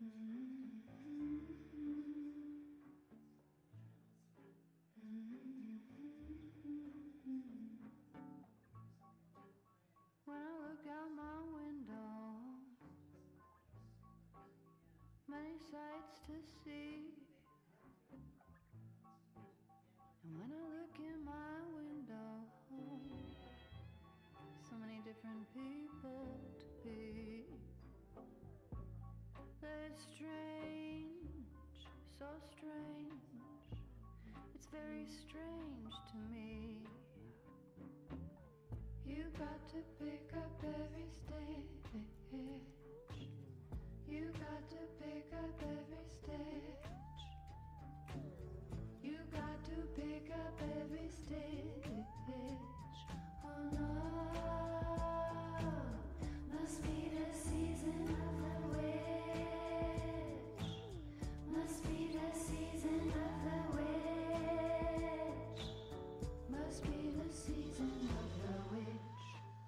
When I look out my window, many sights to see. And when I look in my window, so many different people to be. But it's strange, so strange. It's very strange to me. You got to pick up every stitch. You got to pick up every stitch. You got to pick up every stitch. Oh no, must be the season of the witch. Must be the season of the witch. Must be the season of the witch.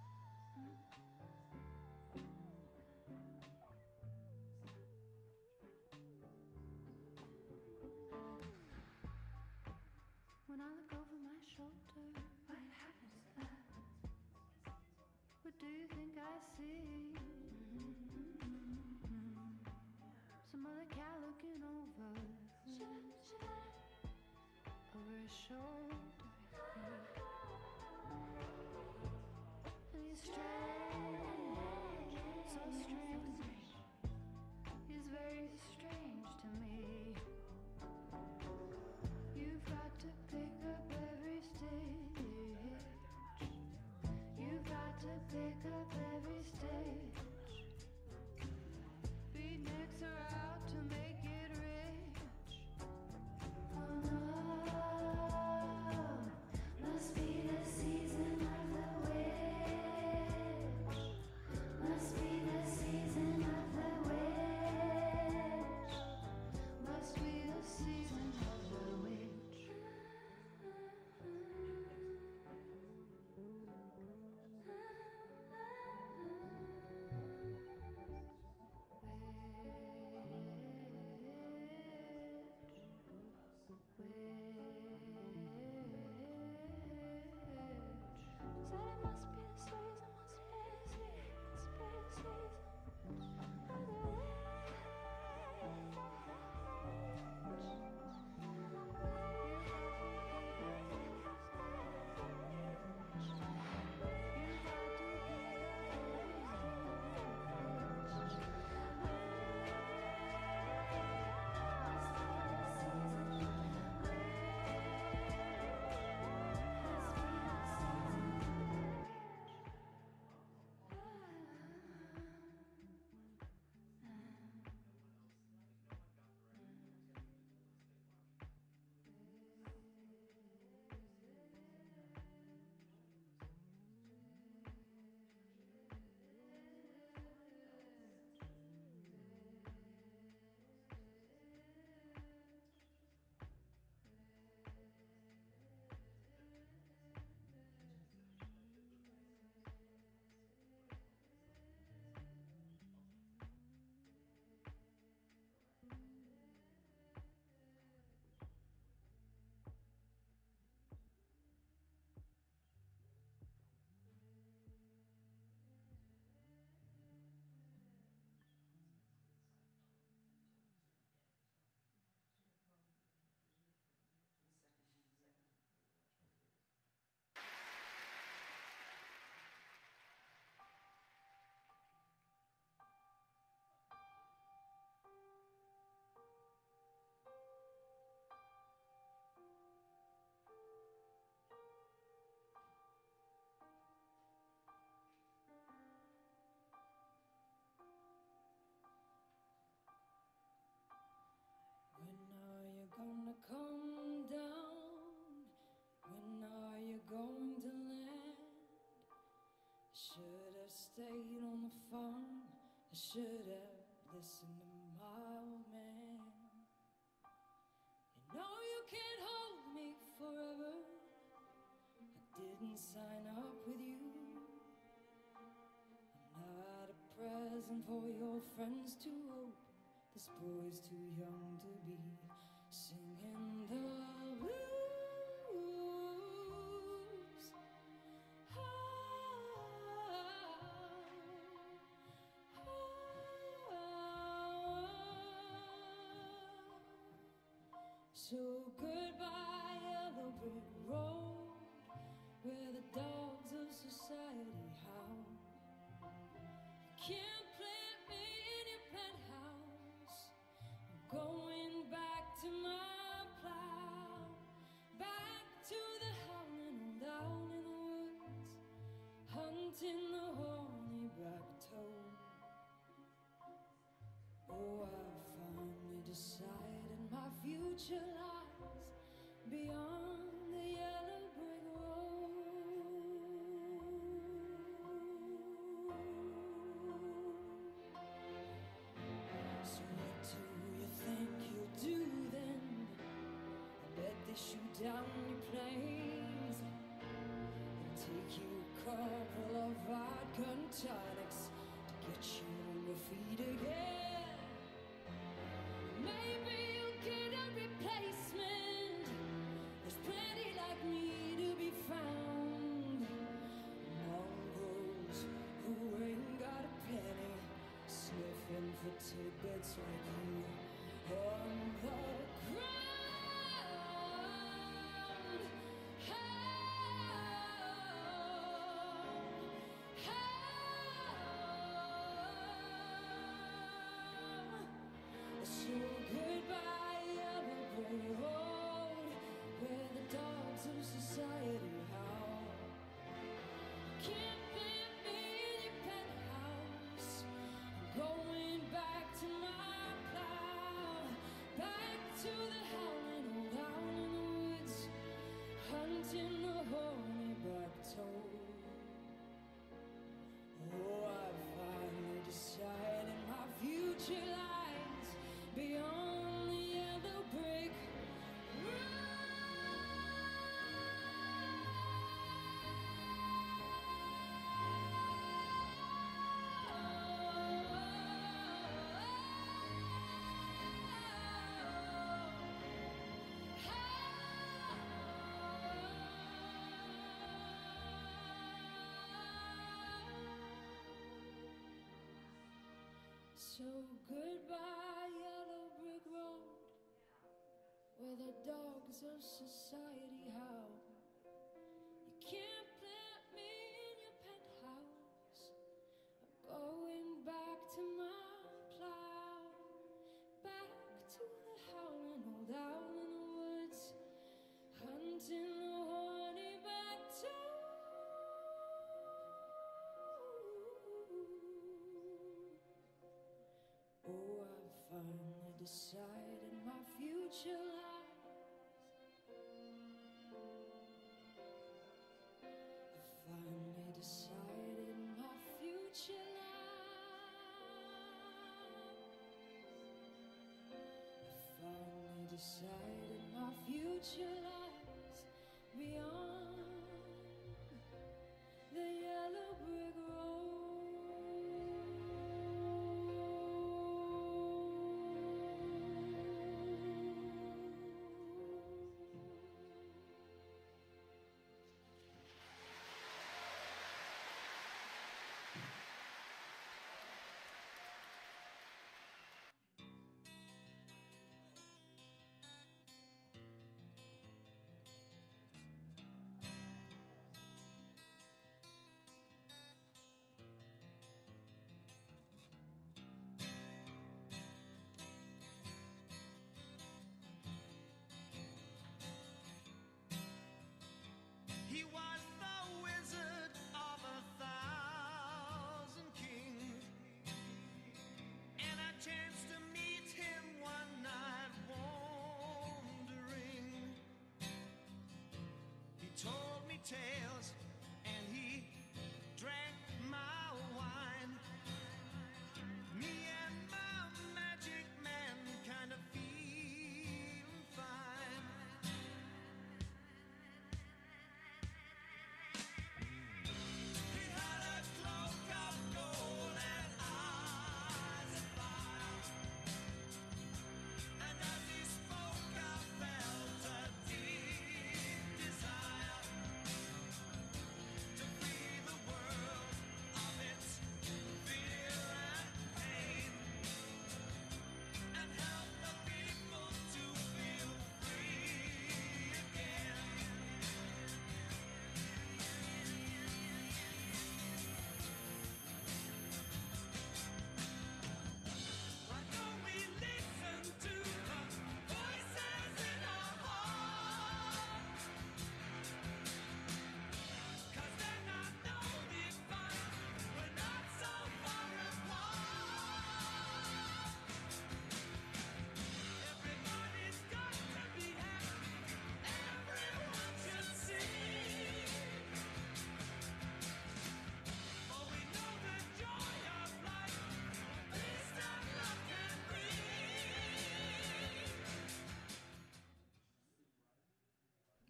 When I look over my shoulder, what happens there? What do you think I see? Some other cat looking over his shoulder. And he's strange, so strange. He's very strange to me. You've got to pick up every stitch. You've got to pick up every stitch. Beatniks are out to make it rich. Oh no, must be the season of the witch. Must be the season of the witch. Must be the season of the witch. Said it must be the season, must be the season of the When are you gonna come down? When are you going to land? I should have stayed on the farm. I should have listened to my old man. You know you can't hold me forever. I didn't sign up with you. I'm not a present for your friends to open This boy's too young to be singing the blues. So goodbye, yellow brick road, where the dogs of society howl. Can't plant me in your penthouse. I'm going back to my plow, back to the howling old owl in the woods, hunting the horny black-toad. Oh, I finally decided my future lies beyond the yellow brick road. So what do you think you'll do then? I bet they shoot down your planes and take you a couple of vodka and tonics to get you on your feet again. Maybe you'll get a replacement. There's plenty like me to be found among those who ain't got a penny, sniffing for tidbits like you on the ground. So goodbye, yellow brick road, where the dogs of society howl. Can't plant me in your penthouse. I'm going back to my plow, back to the howling old owl in the woods, hunting the horny black-toad. Oh, I finally decided my future lies beyond the yellow brick So goodbye, yellow brick road, where the dogs of society howl. You can't plant me in your penthouse. I'm going back to my plow, back to the howling old owl in the woods, hunting the horny black-toad. Oh, I finally decided my future lies. I finally decided my future lies. I finally decided my future lies beyond the yellow brick road.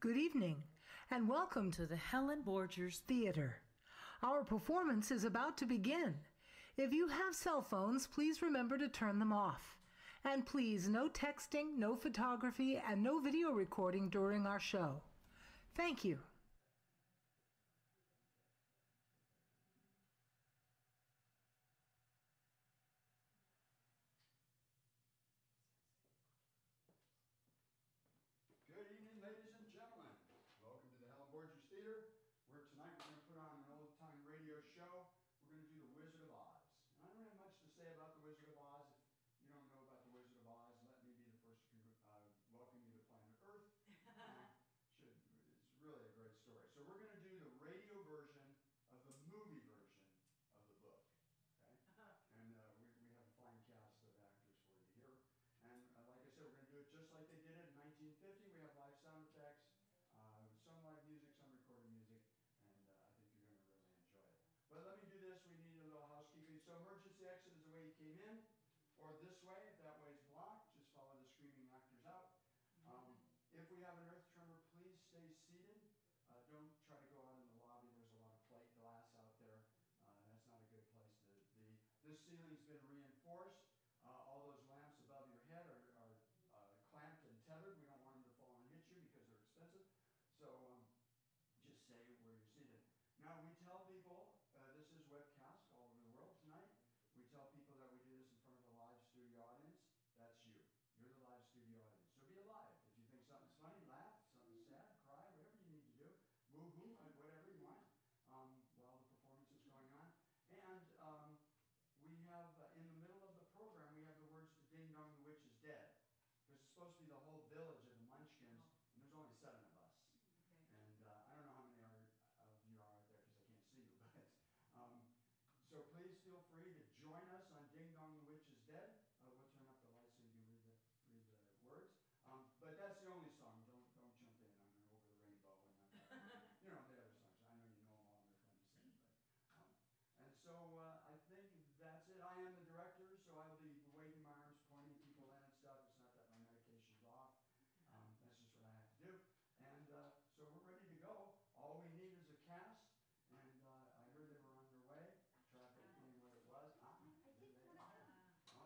Good evening, and welcome to the Helen Borgers Theater. Our performance is about to begin. If you have cell phones, please remember to turn them off. And please, no texting, no photography, and no video recording during our show. Thank you. Good evening, ladies and gentlemen. Welcome to the Helen Borgers Theater, where tonight we're going to put on an old-time radio show. We're going to do The Wizard of Oz. And I don't have much to say about The Wizard of Oz. If you don't know about The Wizard of Oz, let me be the first to welcome you to planet Earth. It's really a great story. So we're going to do the radio version of the movie version of the book. Okay? And we have a fine cast of actors for you here. And like I said, we're going to do it just like they did it in 1950. We have live sound effects, some live music, some recorded music, and I think you're going to really enjoy it. But let me do this. We need a little housekeeping. So emergency exit is the way you came in, or this way. If that way is blocked, just follow the screaming actors out. If we have an earth tremor, please stay seated. Don't try to go out in the lobby. There's a lot of plate glass out there. That's not a good place to be. This ceiling's been reinforced. All those lamps above your head are clamped and tethered. We don't want them to fall and hit you because they're expensive. So just stay where you're seated. Now, we tell people, this is webcast all over the world tonight. We tell people that we do this in front of a live studio audience. That's you. You're the live studio audience. So be alive. If you think something's funny, laugh. If something's sad, cry, whatever you need to do. Woo-hoo, whatever you want while the performance is going on. And we have, in the middle of the program, we have the words to Ding Dong the Witch is Dead. Because it's supposed to be the whole village of the Munchkins, and there's only 7 of us. Okay. And I don't know how many of you are out there because I can't see you, but so please feel free to join us on Ding Dong the Witch is Dead. We'll turn up the lights so you can read the words. But that's the only song. Don't jump in on Over the Rainbow and the other songs. I know you know them all and they're fun to sing. But and so I think that's it. I am the director, so I'll be waving my arms, pointing people in and stuff. It's not that my medication's off. That's just what I have to do. And so we're ready to go. All we need is a cast. And I heard they were on their way. Traffic being what it was. All right. Do we have any coffee?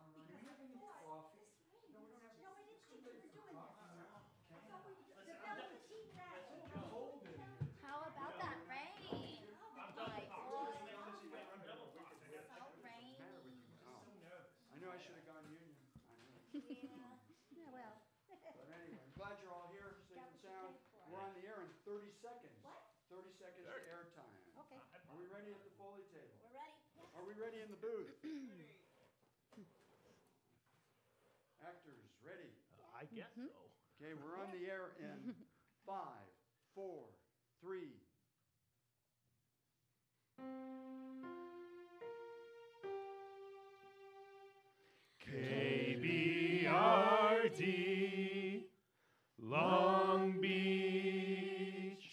No, we don't have. No, I didn't think we were doing that. Okay. I thought we were the Velveteen Rabbit. Cold in here. How about that rain? Like, oh, rain. I knew I should have gone union. I know. Yeah, well. But anyway, I'm glad you're all here, safe and sound. We're on the air in 30 seconds. What? 30 seconds of air time. Okay. Are we ready at the Foley table? We're ready. Are we ready in the booth? Actors, ready? I guess so. Okay, we're on the air in 5, 4, 3. KBRD, Long Beach.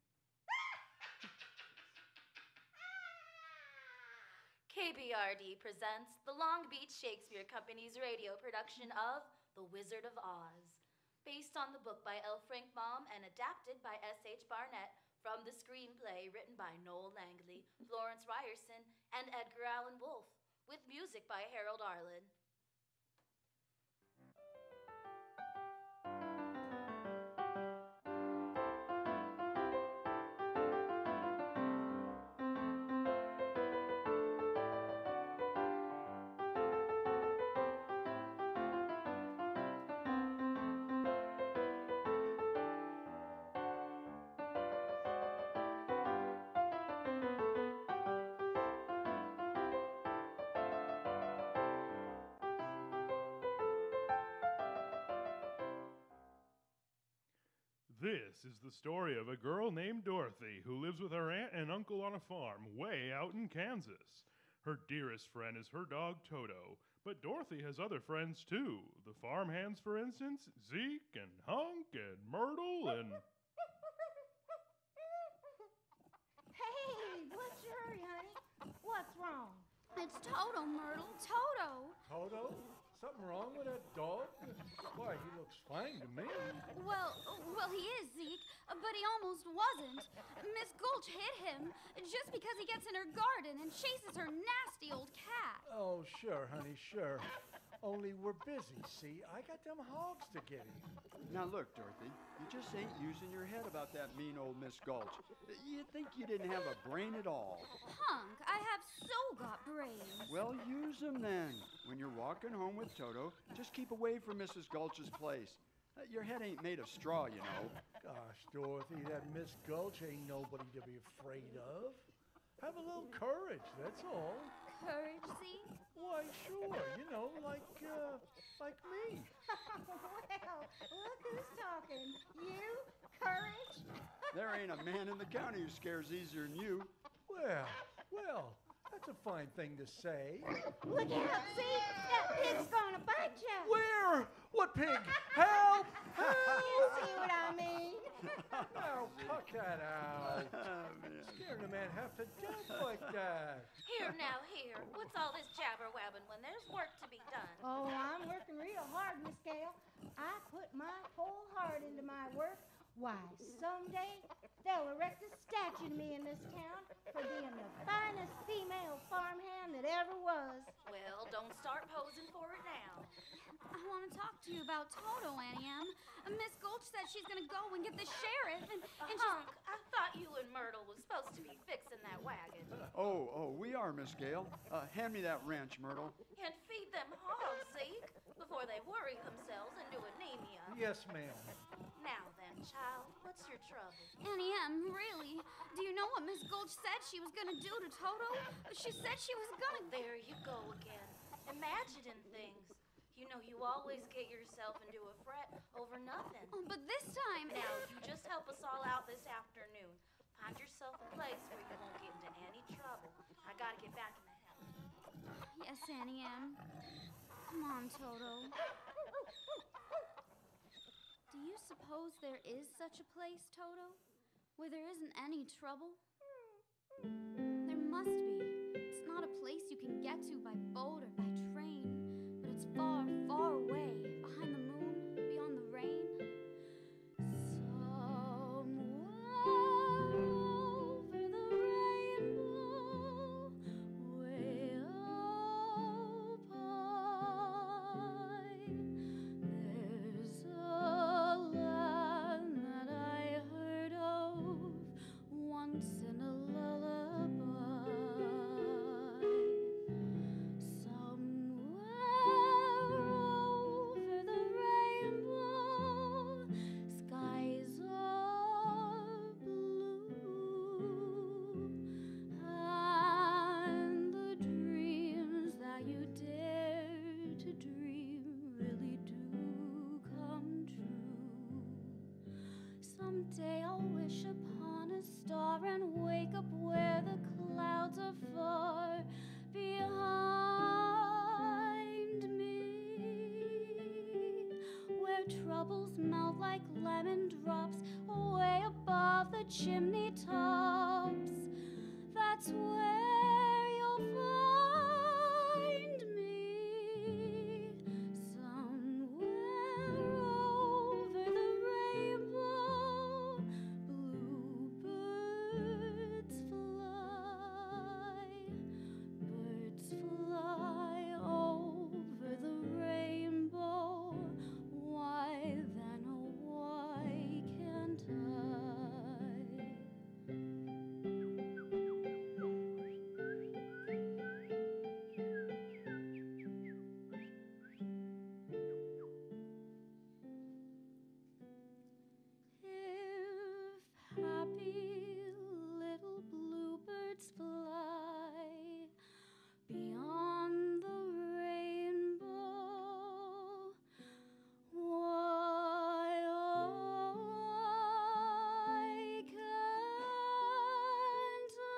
KBRD presents the Long Beach Shakespeare Company's radio production of The Wizard of Oz, based on the book by L. Frank Baum and adapted by S.H. Barnett from the screenplay written by Noel Langley, Florence Ryerson, and Edgar Allan Wolfe, with music by Harold Arlen. This is the story of a girl named Dorothy who lives with her aunt and uncle on a farm way out in Kansas. Her dearest friend is her dog Toto, but Dorothy has other friends too. The farmhands, for instance, Zeke and Hunk and Myrtle and... Hey, what's your hurry, honey? What's wrong? It's Toto, Myrtle. Toto. Toto? Something wrong with that dog? Why, he looks fine to me. Well, he is, Zeke. but he almost wasn't. Miss Gulch hit him just because he gets in her garden and chases her nasty old cat. Oh, sure, honey, sure. Only we're busy, see? I got them hogs to get in. Now look, Dorothy, you just ain't using your head about that mean old Miss Gulch. You'd think you didn't have a brain at all. Hunk, I have so got brains. Well, use them then. When you're walking home with Toto, just keep away from Mrs. Gulch's place. Your head ain't made of straw, you know. Gosh, Dorothy, that Miss Gulch ain't nobody to be afraid of. Have a little courage, that's all. Courage, see? Why, sure, you know, like me. Well, look who's talking. You? Courage? There ain't a man in the county who scares easier than you. Well, that's a fine thing to say. Look out, see? That pig's gonna bite you. Where? What pig? Help! You see what I mean? Now, cut that out. Man. Scaring a man half to death like that. Here now, here. What's all this jabber-wabbing when there's work to be done? Oh, I'm working real hard, Miss Gale. I put my whole heart into my work. Why, someday they'll erect a statue to me in this town for being the finest female farmhand that ever was. Well, don't start posing for it now. I want to talk to you about Toto, Annie M. Miss Gulch said she's going to go and get the sheriff, and Hunk, I thought you and Myrtle was supposed to be fixing that wagon. Oh, we are, Miss Gale. Hand me that wrench, Myrtle. And feed them hogs, Zeke, before they worry themselves into anemia. Yes, ma'am. Now then, child, what's your trouble? Annie M., really? Do you know what Miss Gulch said she was going to do to Toto? She said she was going to... There you go again, imagining things. You know you always get yourself into a fret over nothing. Oh, but this time... Now, you just help us all out this afternoon. Find yourself a place where you won't get into any trouble. I gotta get back in the house. Yes, Annie M. Come on, Toto. Do you suppose there is such a place, Toto, where there isn't any trouble? There must be. It's not a place you can get to by boat or by train, but it's far, far away, behind the moon, beyond the rain. Somewhere over the rainbow, way up high, there's a land that I heard of once in a lullaby. Somewhere over the rainbow, skies are blue, and the dreams that you dare to dream really do come true. Someday I'll wish upon a star and wake up where the clouds are far behind me, where troubles melt like lemon drops away above the chimney tops. That's where you'll find me, somewhere over the rainbow. Bluebirds fly over the rainbow. Why then, oh why can't I? If happy little bluebirds fly beyond the rainbow, why can't I?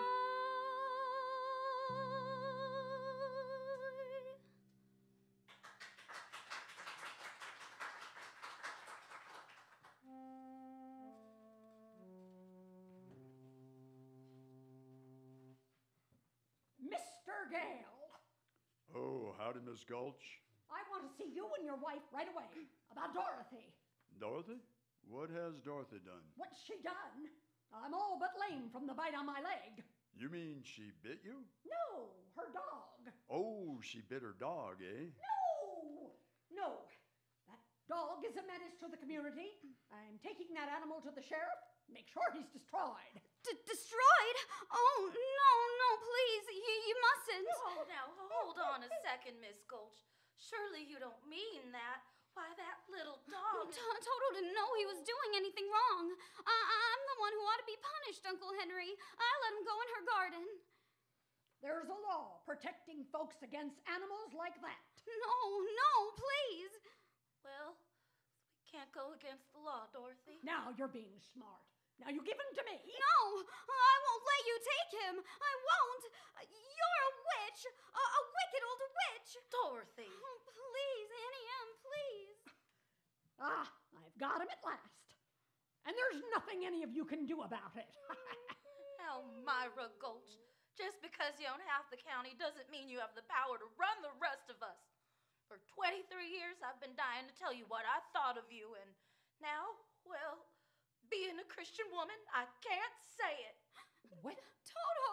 Mr. Gale, Oh, howdy, Miss Gulch. I want to see you and your wife right away about Dorothy. Dorothy? What has Dorothy done? What's she done? I'm all but lame from the bite on my leg. You mean she bit you? No, her dog. Oh, she bit her dog, eh? No. That dog is a menace to the community. I'm taking that animal to the sheriff. Make sure he's destroyed. Destroyed? Oh, no, please. You mustn't. Oh, now hold on a second, Miss Gulch. Surely you don't mean that. Why, that little dog. Toto didn't know he was doing anything wrong. I'm the one who ought to be punished, Uncle Henry. I let him go in her garden. There's a law protecting folks against animals like that. No, please. Well, we can't go against the law, Dorothy. Now you're being smart. Now you give him to me. No, I won't let you take him. I won't. You're a witch. A wicked old witch. Dorothy. Oh, please, Annie M., please. Ah, I've got him at last. And there's nothing any of you can do about it. Elmira Gulch, just because you own half the county doesn't mean you have the power to run the rest of us. For 23 years, I've been dying to tell you what I thought of you, and now, well, being a Christian woman, I can't say it. What? Toto!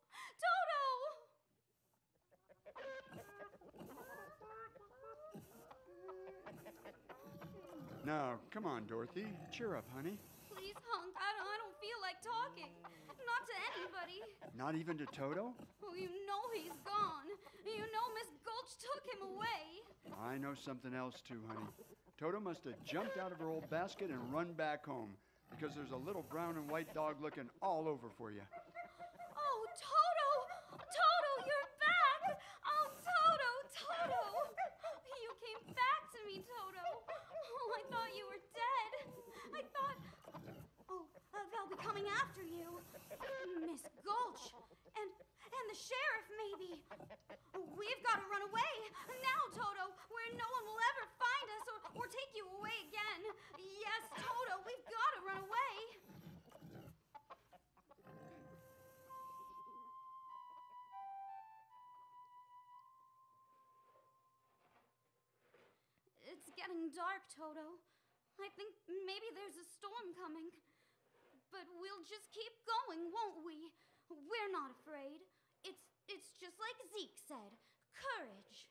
Now, come on, Dorothy. Cheer up, honey. Please, Hunk, I don't feel like talking. Not to anybody. Not even to Toto? Oh, you know he's gone. You know Miss Gulch took him away. I know something else too, honey. Toto must have jumped out of her old basket and run back home because there's a little brown and white dog looking all over for you. Oh, Toto! Toto, you're back! Oh, Toto! You came back to me, Toto. Oh, I thought you were dead. I thought... Oh, they'll be coming after you. Miss Gulch. And the sheriff, maybe. We've got to run away. Now, Toto, where no one will ever find us or take you away again. Yes, Toto, we've got to run away. It's getting dark, Toto. I think maybe there's a storm coming. But we'll just keep going, won't we? We're not afraid. It's just like Zeke said. Courage.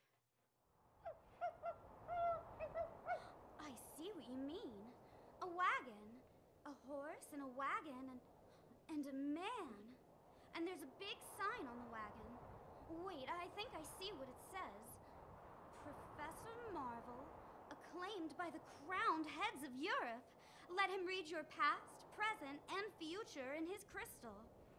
I see what you mean. A wagon. A horse and a wagon and a man. And there's a big sign on the wagon. Wait, I think I see what it says. Professor Marvel, acclaimed by the crowned heads of Europe. Let him read your past, present, and future in his crystal.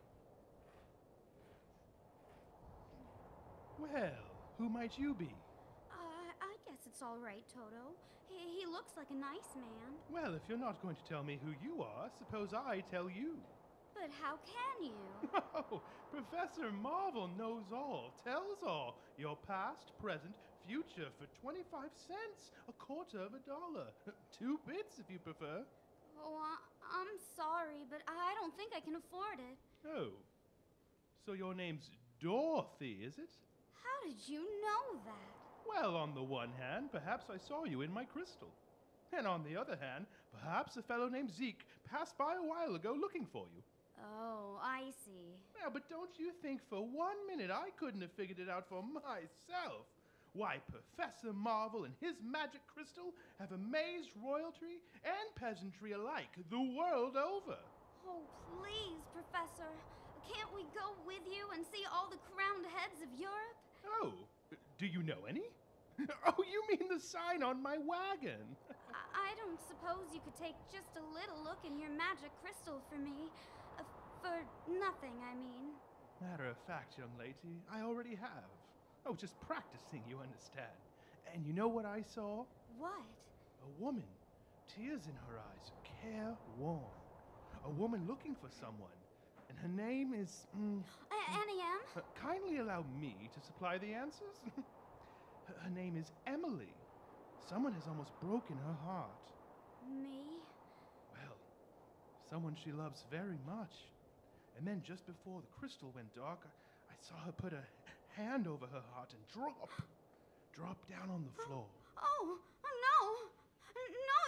Well, who might you be? I guess it's all right, Toto. He looks like a nice man. Well, if you're not going to tell me who you are, suppose I tell you. But how can you? Oh, Professor Marvel knows all, tells all. Your past, present, future for 25 cents, a quarter of $1. 2 bits if you prefer. Oh, I'm sorry, but I don't think I can afford it. Oh, so your name's Dorothy, is it? How did you know that? Well, on the one hand, perhaps I saw you in my crystal. And on the other hand, perhaps a fellow named Zeke passed by a while ago looking for you. Oh, I see. Yeah, but don't you think for 1 minute I couldn't have figured it out for myself? Why, Professor Marvel and his magic crystal have amazed royalty and peasantry alike the world over. Oh, please, Professor. Can't we go with you and see all the crowned heads of Europe? Oh, do you know any? Oh, you mean the sign on my wagon? I don't suppose you could take just a little look in your magic crystal for me. For nothing, I mean. Matter of fact, young lady, I already have. Oh, just practicing, you understand. And you know what I saw? What? A woman, tears in her eyes, careworn. A woman looking for someone. And her name is... Annie M.? Kindly allow me to supply the answers. Her name is Emily. Someone has almost broken her heart. Me? Well, someone she loves very much. And then just before the crystal went dark, I saw her put a hand over her heart and drop down on the floor. Oh, no. No, you don't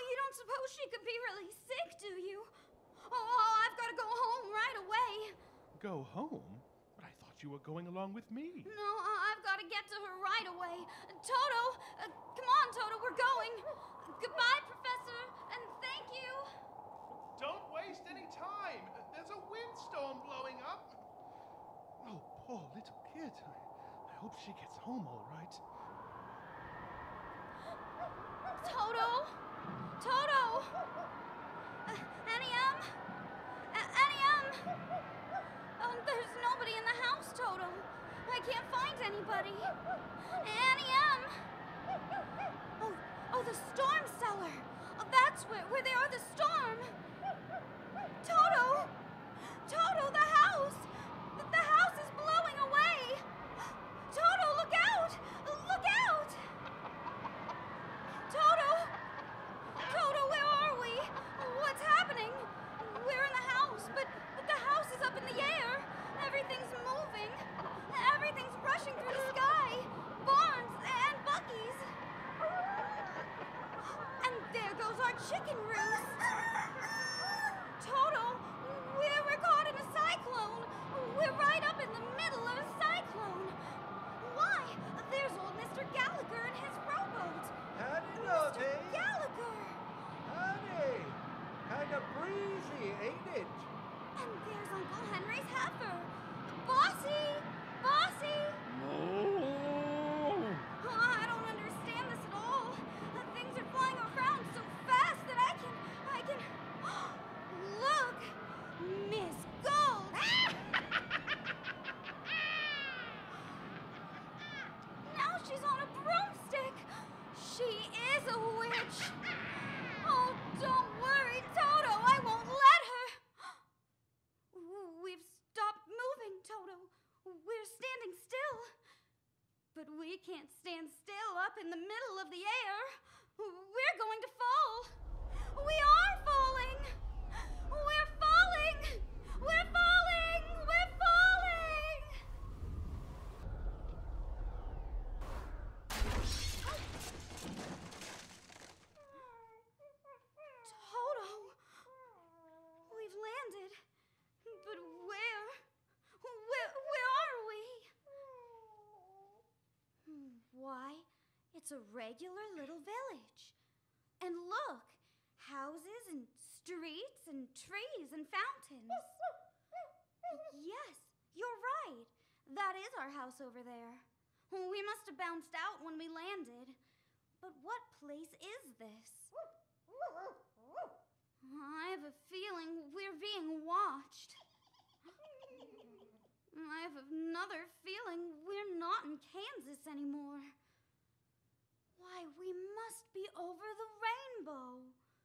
suppose she could be really sick, do you? Oh, I've got to go home right away. Go home? But I thought you were going along with me. No, I've got to get to her right away. Toto, come on, Toto, we're going. Goodbye, Professor, and thank you. Don't waste any time. There's a windstorm blowing up. Oh, poor little kid. I hope she gets home all right. Toto? Toto? Annie M? Annie M? Oh, there's nobody in the house, Toto. I can't find anybody. Annie M? Oh, the storm cellar. Oh, that's where they are, the storm. Toto! Toto, the house! The house is blowing away! Toto, look out! Look out! Toto! Toto, where are we? What's happening? We're in the house, but the house is up in the air. Everything's moving. Everything's rushing through the sky. Barns and buggies. And there goes our chicken roost. Toto, we're caught in a cyclone. We're right up in the middle of a cyclone. Why? There's old Mr. Gallagher and his rowboat. Howdy, Mr. Lovey. Gallagher. Howdy. Kind of breezy, ain't it? And there's Uncle Henry's heifer. Bossy! Bossy! I don't understand this at all. Things are flying around so fast that I can... Look! Miss Gold! Now she's on a broomstick. She is a witch. Oh, don't worry, Toto. I won't let her. We've stopped moving, Toto. We're standing still. But we can't stand still up in the middle of the air. We're going to fall. We are falling. We're falling. We're falling. We're falling. Toto. We've landed. But where? Where are we? Why, it's a regular little village. And look, houses and streets and trees and fountains. Yes, you're right. That is our house over there. We must have bounced out when we landed. But what place is this? I have a feeling we're being watched. I have another feeling we're not in Kansas anymore. Why, we must be over the rainbow.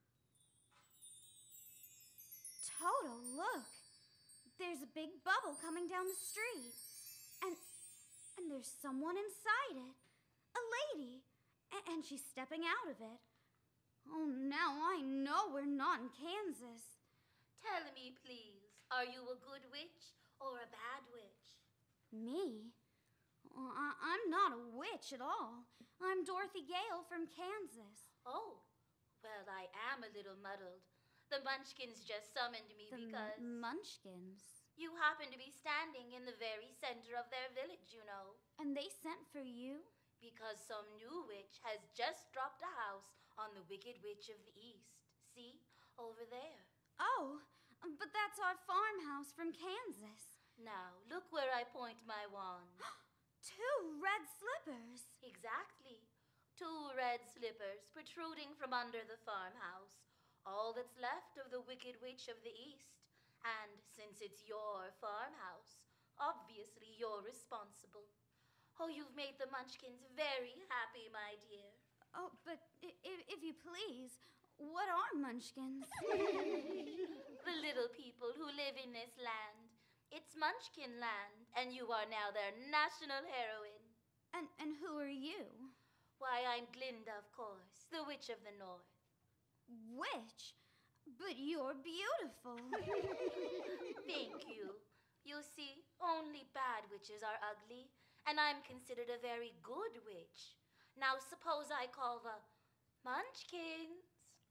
Toto, look. There's a big bubble coming down the street. And there's someone inside it. A lady. And she's stepping out of it. Oh, now I know we're not in Kansas. Tell me, please, are you a good witch or a bad witch? Me? I'm not a witch at all. I'm Dorothy Gale from Kansas. Oh, well, I am a little muddled. The Munchkins just summoned me because... Munchkins? You happen to be standing in the very center of their village, you know. And they sent for you? Because some new witch has just dropped a house on the Wicked Witch of the East. See? Over there. Oh, but that's our farmhouse from Kansas. Now, look where I point my wand. 2 red slippers. Exactly. 2 red slippers protruding from under the farmhouse. All that's left of the Wicked Witch of the East. And since it's your farmhouse, obviously you're responsible. Oh, you've made the Munchkins very happy, my dear. Oh, but if you please, what are Munchkins? The little people who live in this land. It's Munchkin land, and you are now their national heroine. And who are you? Why, I'm Glinda, of course, the Witch of the North. Witch? But you're beautiful. Thank you. You see, only bad witches are ugly, and I'm considered a very good witch. Now suppose I call the Munchkins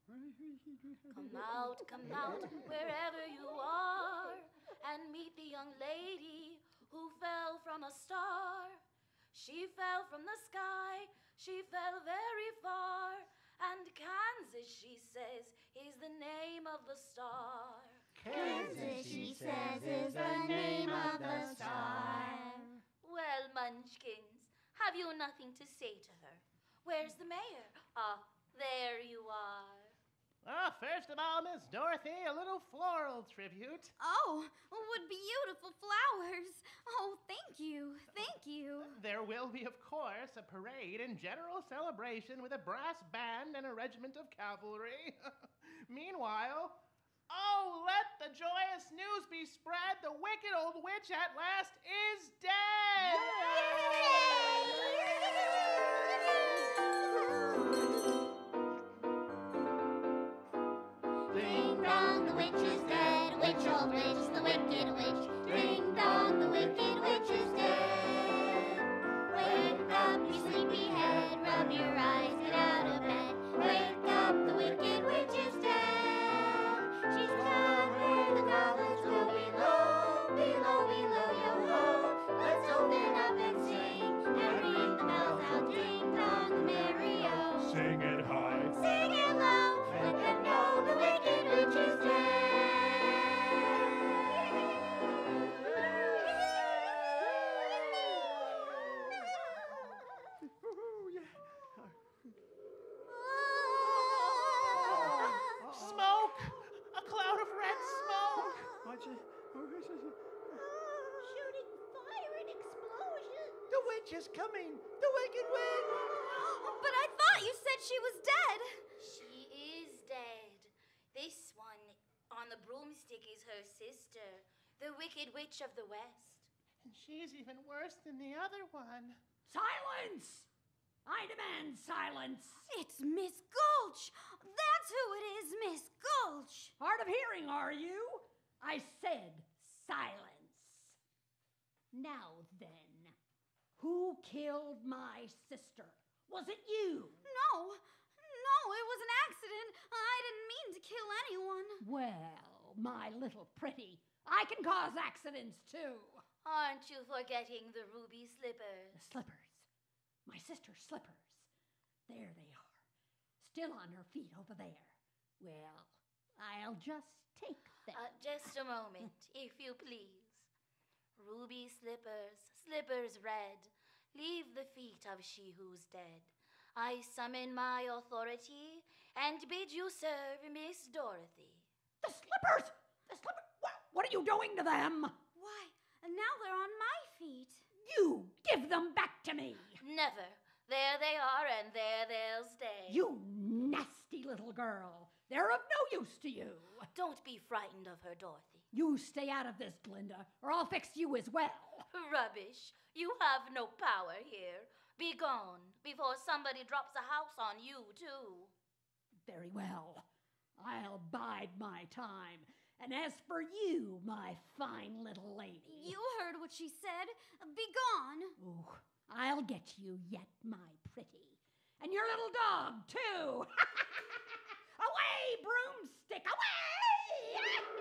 Come out, wherever you are, and meet the young lady who fell from a star. She fell from the sky, she fell very far, and Kansas, she says, is the name of the star. Kansas, she says, is the name of the star. Well, Munchkins, have you nothing to say to her? Where's the mayor? Ah, there you are. First of all, Miss Dorothy, a little floral tribute. Oh, what beautiful flowers. Oh, thank you. Thank you. There will be, of course, a parade and general celebration with a brass band and a regiment of cavalry. Meanwhile, let the joyous news be spread. The wicked old witch at last is dead. Ding dong, the witch is dead. Witch, old witch, the wicked witch. Ding dong, the wicked witch is dead. Wake up, you sleepy head. Rub your eyes, get out of bed. Wake up, the wicked witch is dead. She's down where the goblins go below, below, below, yo ho. Let's open up and sing and ring the bells out. Ding dong, the merry-o. Sing it high. Sing it low, let them know the wicked witch is dead. Smoke! A cloud of red smoke! Shooting fire and explosion. The witch is coming! The wicked witch! But I thought you said she was dead. She is dead. This one on the broomstick is her sister, the Wicked Witch of the West. And she's even worse than the other one. Silence! I demand silence. It's Miss Gulch. That's who it is, Miss Gulch. Hard of hearing, are you? I said silence. Now then, who killed my sister? Was it you? No, it was an accident. I didn't mean to kill anyone. Well, my little pretty, I can cause accidents too. Aren't you forgetting the ruby The slippers? slippers. My sister's slippers. There they are. Still on her feet over there. Well, I'll just take them. Just a moment, if you please. Ruby slippers, slippers red, leave the feet of she who's dead. I summon my authority and bid you serve Miss Dorothy. The slippers! The slippers! What are you doing to them? Why, and now they're on my feet. You give them back to me. Never. There they are, and there they'll stay. You nasty little girl. They're of no use to you. Don't be frightened of her, Dorothy. You stay out of this, Glinda, or I'll fix you as well. Rubbish. You have no power here. Be gone before somebody drops a house on you, too. Very well. I'll bide my time. And as for you, my fine little lady. You heard what she said. Be gone. Ooh, I'll get you yet, my pretty. And your little dog, too. Away, broomstick, away!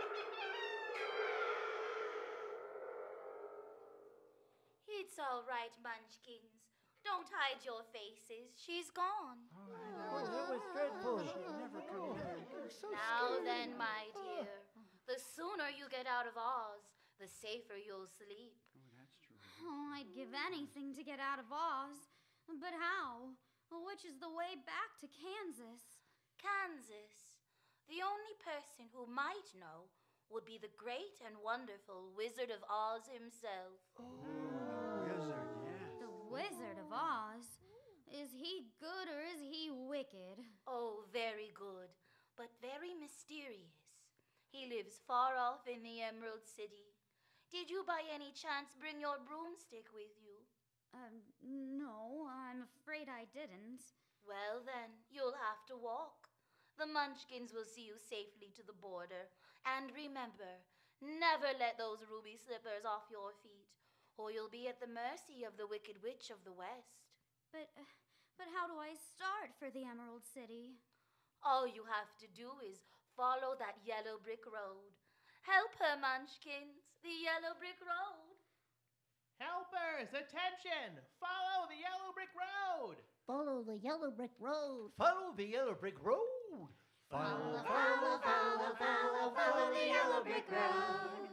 It's all right, Munchkins. Don't hide your faces. She's gone. That was dreadful. She'll never come back. Now then, my dear, the sooner you get out of Oz, the safer you'll sleep. Oh, I'd give anything to get out of Oz. But how? Which is the way back to Kansas? Kansas. The only person who might know would be the great and wonderful Wizard of Oz himself. Wizard, yes. The Wizard of Oz? Is he good or is he wicked? Oh, very good, but very mysterious. He lives far off in the Emerald City. Did you by any chance bring your broomstick with you? No, I'm afraid I didn't. Well then, you'll have to walk. The Munchkins will see you safely to the border. And remember, never let those ruby slippers off your feet, or you'll be at the mercy of the Wicked Witch of the West. But how do I start for the Emerald City? All you have to do is follow that yellow brick road. Help her, Munchkins, the yellow brick road. Helpers, attention! Follow the yellow brick road! Follow the yellow brick road. Follow the yellow brick road. Follow, follow, follow, follow, follow the yellow brick road.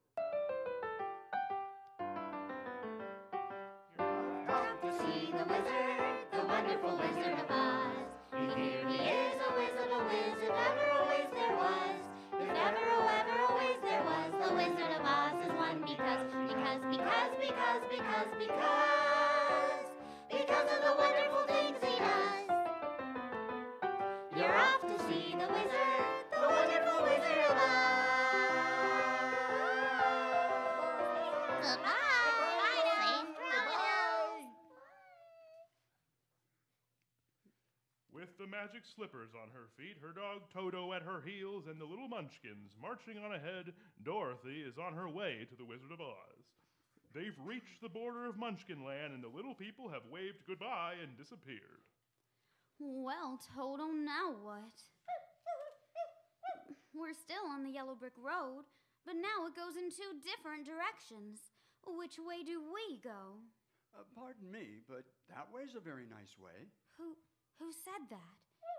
Come to see the wizard, the wonderful Wizard of Oz. Here he is, a wizard, ever, always there was. If ever, oh, ever, always there was. The Wizard of Oz is one because of the wonderful things he does. You're off to see the wizard, the wonderful Wizard of Oz. Goodbye. Safe travels. With the magic slippers on her feet, her dog Toto at her heels, and the little Munchkins marching on ahead, Dorothy is on her way to the Wizard of Oz. They've reached the border of Munchkinland, and the little people have waved goodbye and disappeared. Well, Toto, now what? We're still on the yellow brick road, but now it goes in 2 different directions. Which way do we go? Pardon me, but that way's a very nice way. Who said that?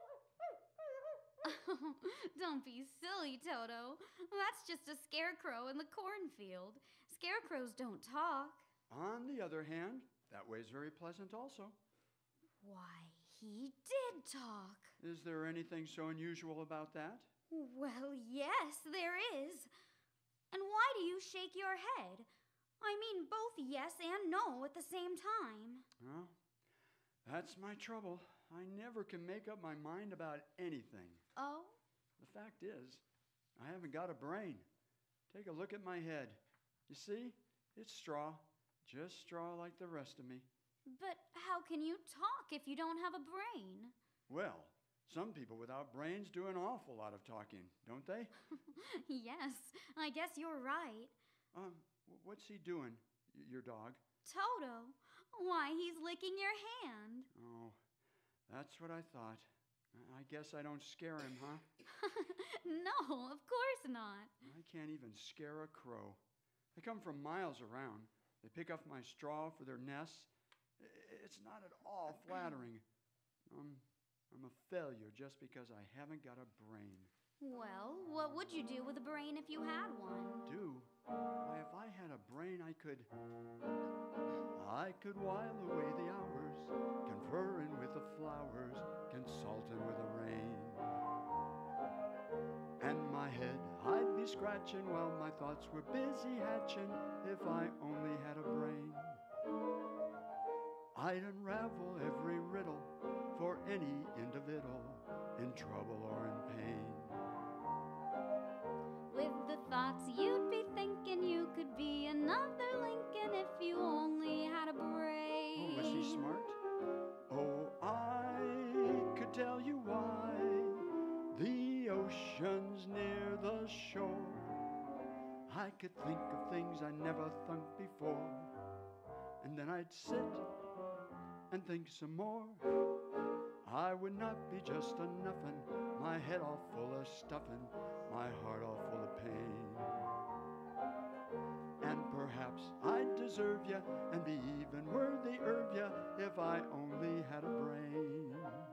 Don't be silly, Toto. That's just a scarecrow in the cornfield. Scarecrows don't talk. On the other hand, that way's very pleasant also. Why, he did talk. Is there anything so unusual about that? Well, yes, there is. And why do you shake your head? I mean both yes and no at the same time. Well, that's my trouble. I never can make up my mind about anything. Oh? The fact is, I haven't got a brain. Take a look at my head. You see? It's straw. Just straw like the rest of me. But how can you talk if you don't have a brain? Well, some people without brains do an awful lot of talking, don't they? Yes, I guess you're right. What's he doing, your dog? Toto, why, he's licking your hand. Oh, that's what I thought. I guess I don't scare him, huh? No, of course not. I can't even scare a crow. They come from miles around. They pick up my straw for their nests. It's not at all flattering. I'm a failure just because I haven't got a brain. Well, what would you do with a brain if you had one? Do? Why, if I had a brain, I could while away the hours, conferring with the flowers, consulting with the rain. And my head I'd be scratching while my thoughts were busy hatching, if I only had a brain. I'd unravel every riddle for any individual in trouble or in pain. With the thoughts you'd be thinking, you could be another Lincoln if you only had a brain. Oh, was he smart? Oh, I could tell you why the ocean's near the shore. I could think of things I never thought before, and then I'd sit and think some more. I would not be just a nuffin', my head all full of stuffin', my heart all full of pain. And perhaps I'd deserve ya and be even worthier of ya if I only had a brain.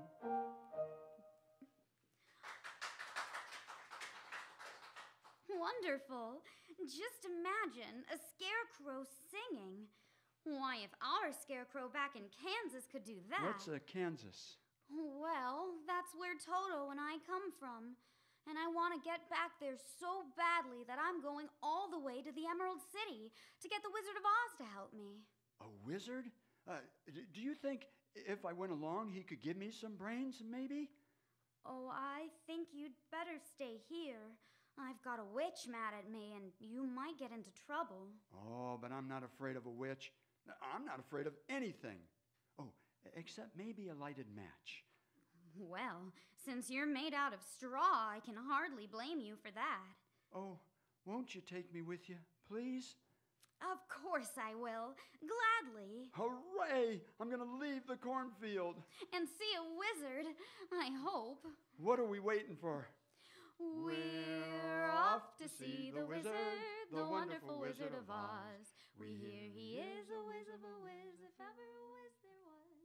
Wonderful. Just imagine a scarecrow singing. Why, if our scarecrow back in Kansas could do that. What's Kansas? Well, that's where Toto and I come from. And I want to get back there so badly that I'm going all the way to the Emerald City to get the Wizard of Oz to help me. A wizard? Do you think if I went along he could give me some brains, maybe? Oh, I think you'd better stay here. I've got a witch mad at me, and you might get into trouble. Oh, but I'm not afraid of a witch. I'm not afraid of anything. Oh, except maybe a lighted match. Well, since you're made out of straw, I can hardly blame you for that. Oh, won't you take me with you, please? Of course I will. Gladly. Hooray! I'm going to leave the cornfield. And see a wizard, I hope. What are we waiting for? We're off to see the wizard, the wonderful Wizard of Oz. We hear he is a whiz of a whiz, if ever a whiz there was.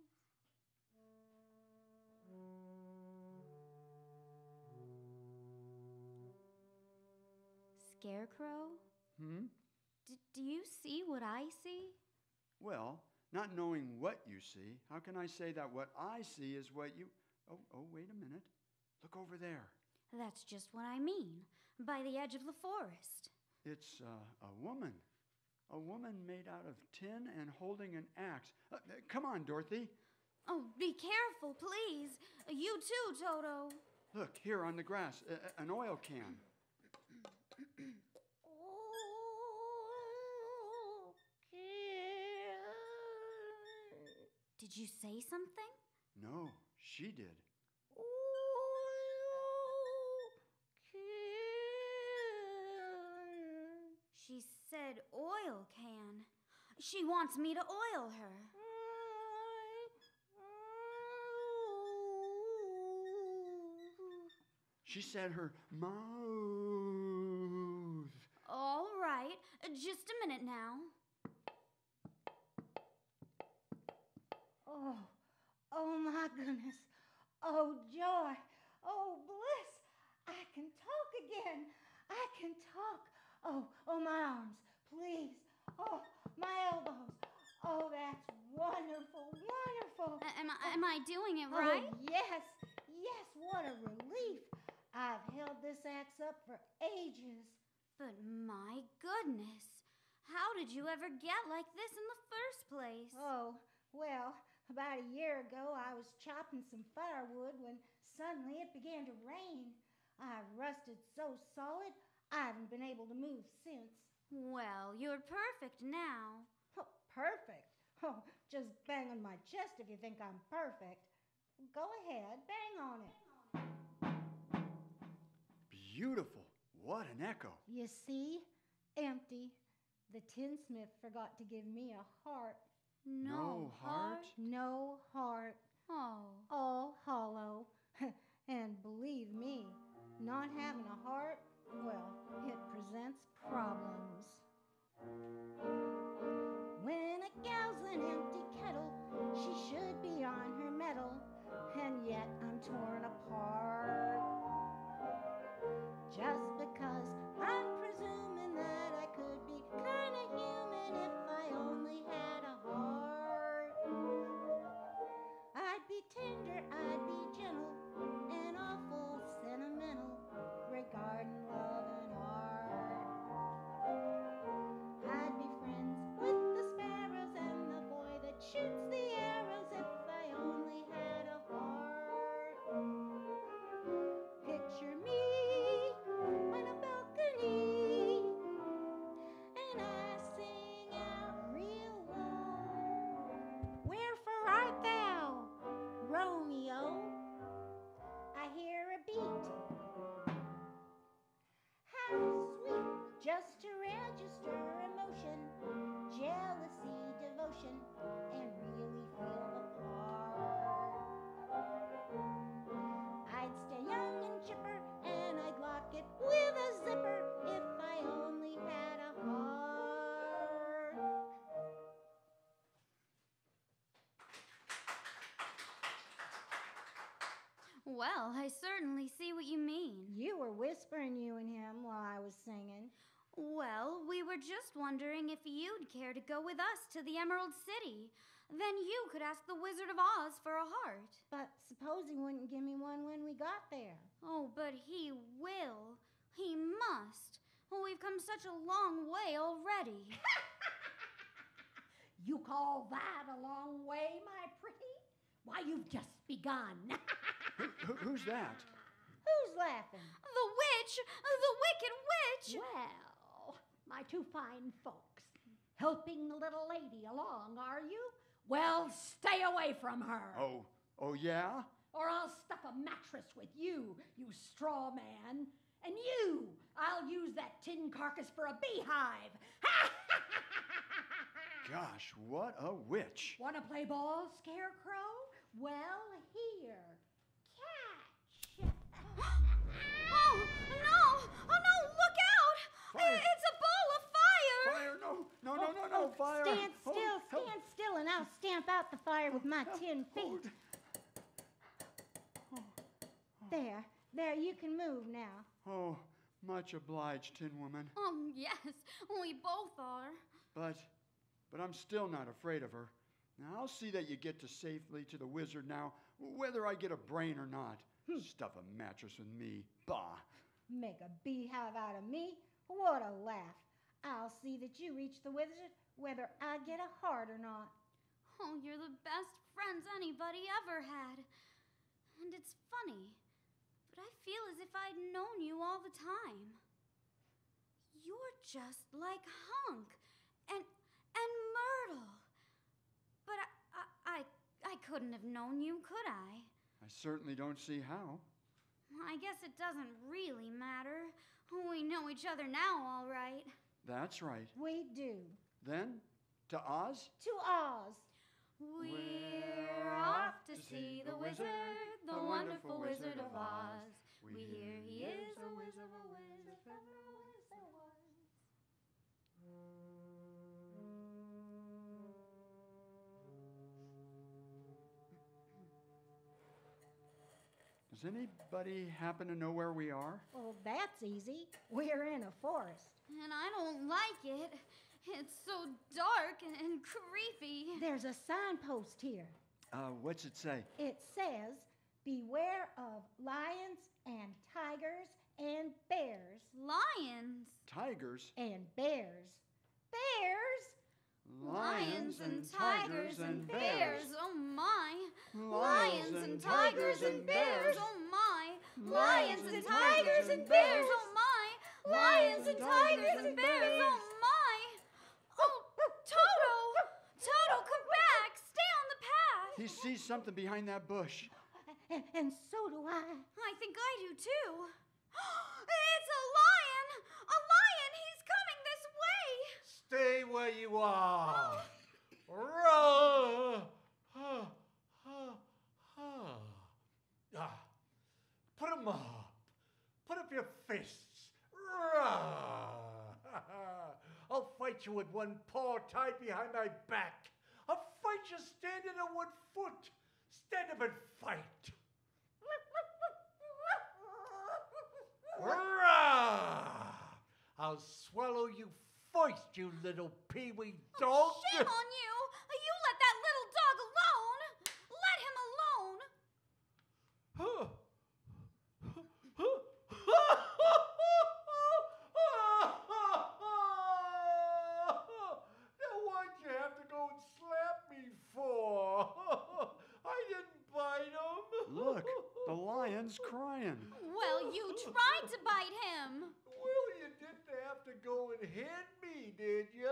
Scarecrow? Do you see what I see? Well, not knowing what you see, how can I say that what I see is what you... Oh, wait a minute. Look over there. That's just what I mean, by the edge of the forest. It's a woman. A woman made out of tin and holding an axe. Come on, Dorothy. Oh, be careful, please. You too, Toto. Look, here on the grass, an oil can. Did you say something? No, she did. She said oil can. She wants me to oil her. She said her mouth. All right, just a minute now. Oh my goodness. Oh joy. Oh bliss. I can talk again. I can talk. Oh my arms, please. Oh, my elbows. Oh, that's wonderful, wonderful. Am I doing it right? Oh, yes, what a relief. I've held this axe up for ages. But my goodness, how did you ever get like this in the first place? Oh, well, about a year ago, I was chopping some firewood when suddenly it began to rain. I rusted so solid, I haven't been able to move since. Well, you're perfect now. Oh, perfect? Oh, just bang on my chest if you think I'm perfect. Go ahead, bang on it. Beautiful. What an echo. You see? Empty. The tinsmith forgot to give me a heart. No heart? No heart. Oh. All hollow. And believe me, not having a heart, well, it presents problems. When a gal's an empty kettle, she should be on her mettle, and yet I'm torn apart. Just because I'm presuming that I could be kinda human if I only had a heart. I'd be tender, I'd be gentle, and awful sentimental regarding love and art. I'd be friends with the sparrows and the boy that shoots the arrows if I only had a heart. Picture me on a balcony, and I sing out real low. Wherefore art thou, Romeo? I hear a beat. How sweet, just to register emotion, jealousy, devotion, and really feel the part. I'd stay young and chipper, and I'd lock it with a zipper if I only had a heart. Well, I certainly see what you mean. You were whispering, you and him, while I was singing. Well, we were just wondering if you'd care to go with us to the Emerald City. Then you could ask the Wizard of Oz for a heart. But suppose he wouldn't give me one when we got there. Oh, but he will. He must. We've come such a long way already. You call that a long way, my pretty? Why, you've just begun. Who's that? Who's laughing? The witch! The wicked witch! Well, my two fine folks, helping the little lady along, are you? Well, stay away from her. Oh yeah? Or I'll stuff a mattress with you, you straw man. And you, I'll use that tin carcass for a beehive. gosh, what a witch. Want to play ball, Scarecrow? Well, here. Catch. Oh, no! Oh, no! Look out! Fire. It's a ball of fire! Fire, no, fire. Stand Oh, still, help. stand still, and I'll stamp out the fire with my 10 feet. There, you can move now. Oh, much obliged, Tin Woman. Yes, we both are. But I'm still not afraid of her. Now, I'll see that you get to safely to the wizard now, whether I get a brain or not. Stuff a mattress with me. Bah. Make a beehive out of me? What a laugh. I'll see that you reach the wizard whether I get a heart or not. Oh, you're the best friends anybody ever had. And it's funny, but I feel as if I'd known you all the time. You're just like Hunk and Myrtle. But I couldn't have known you, could I? I certainly don't see how. I guess it doesn't really matter. We know each other now, all right. That's right. We do. Then, to Oz? To Oz. We're off to see the wizard, the wonderful Wizard of Oz. We hear he is a wizard, a wizard, if ever a wizard was. Does anybody happen to know where we are? Oh, that's easy. We're in a forest. And I don't like it. It's so dark and creepy. There's a signpost here. What's it say? It says, beware of lions and tigers and bears. Lions. Tigers? And bears. Bears? Lions and tigers and bears, oh my. Lions and tigers and bears, oh my. Lions and tigers and bears, oh my. Lions and tigers and bears, oh my. Oh, Toto! Toto, come back! Stay on the path! He sees something behind that bush. And so do I. I think I do too. It's a lion! A lion! He's coming this way! Stay where you are. Roar. Put 'em up. Put up your fists. Roar. I'll fight you with one paw tied behind my back. I'll fight you standing on one foot. Stand up and fight. Roar. I'll swallow you first, you little peewee dog. Shame on you! You let that little dog alone! Let him alone! Now why'd you have to go and slap me for? I didn't bite him. Look, the lion's crying. Well, you tried to bite him! Well, you didn't have to go and hit me, did you?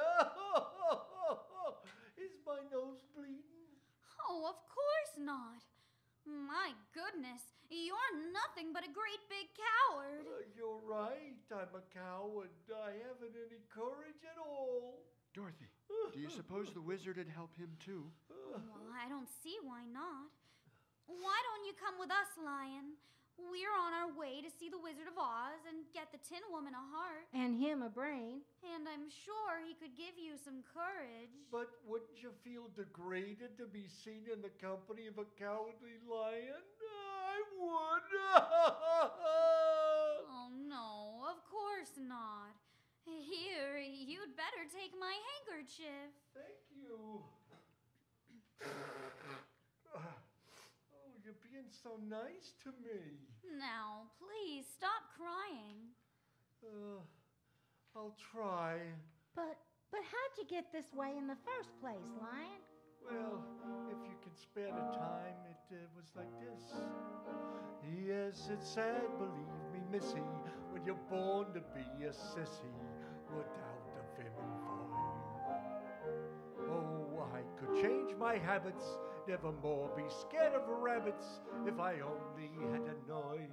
Is my nose bleeding? Oh, of course not. My goodness, you're nothing but a great big coward. You're right. I'm a coward. I haven't any courage at all. Dorothy, do you suppose the wizard would help him too? Well, I don't see why not. Why don't you come with us, Lion? We're on our way to see the Wizard of Oz and get the Tin Woman a heart. And him a brain. And I'm sure he could give you some courage. But wouldn't you feel degraded to be seen in the company of a cowardly lion? I would. Oh, no, of course not. Here, you'd better take my handkerchief. Thank you. Oh, you're being so nice to me. Now, please stop crying. I'll try. But how'd you get this way in the first place, Lion? Well, if you can spare the time, it was like this. Yes, it's sad, believe me, missy, when you're born to be a sissy without a vim and void. Oh, I could change my habits, never more be scared of rabbits, if I only had a knife.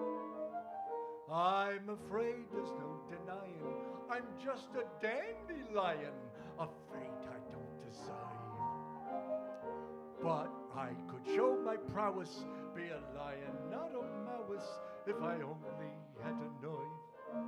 I'm afraid there's no denying, I'm just a dandelion, afraid I don't scythe. But I could show my prowess, be a lion, not a mouse, if I only had a knife.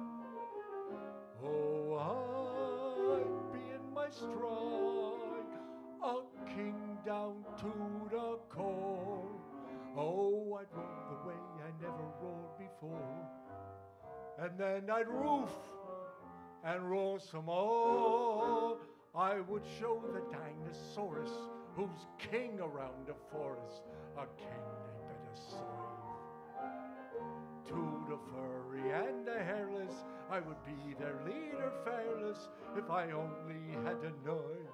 Oh, I'd be in my stride, a king down to the core. Oh, I'd roll the way I never rolled before. And then I'd roof and roll some more. I would show the dinosaurus who's king around the forest, a king they better serve. To the furry and the hairless, I would be their leader fearless if I only had a knife.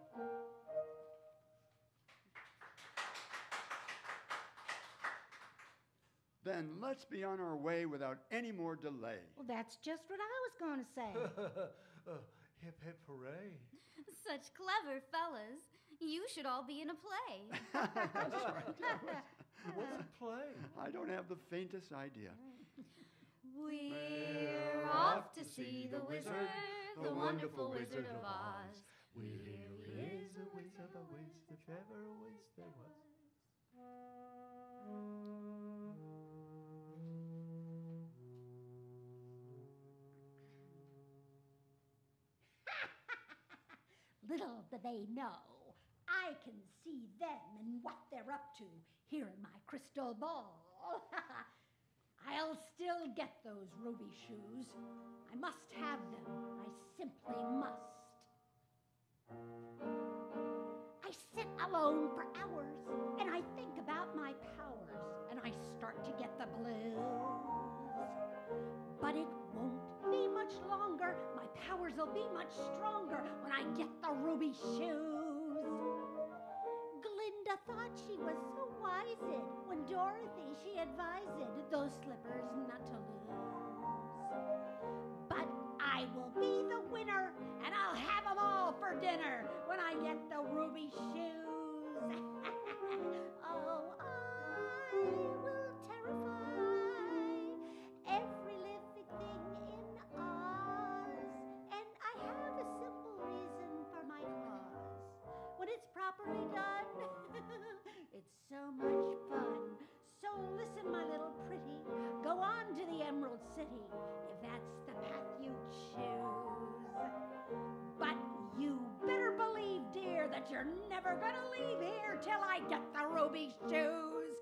Then let's be on our way without any more delay. Well, that's just what I was going to say. Hip, hip, hooray. Such clever fellas. You should all be in a play. That's right. What's a play? I don't have the faintest idea. We're off to see the wizard, the wonderful Wizard of Oz. He is a wizard, if ever a wiz there was. Little do they know, I can see them and what they're up to here in my crystal ball. I'll still get those ruby shoes. I must have them. I simply must. I sit alone for hours and I think about my powers and I start to get the blues. But it won't be much longer. My powers will be much stronger when I get the ruby shoes. Glinda thought she was so wise when Dorothy she advised those slippers not to lose. But I will be the winner and I'll have them all for dinner when I get the ruby shoes. Oh, I will terrify every living thing in Oz. And I have a simple reason for my cause. When it's properly done, it's so much fun. So listen, my little pretty, go on to the Emerald City if that's the path you choose. But you better believe, dear, that you're never gonna leave here till I get the ruby shoes.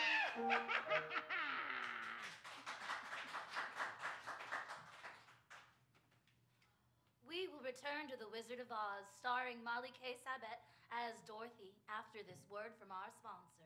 We will return to The Wizard of Oz, starring Molly K. Sabat as Dorothy, after this word from our sponsor.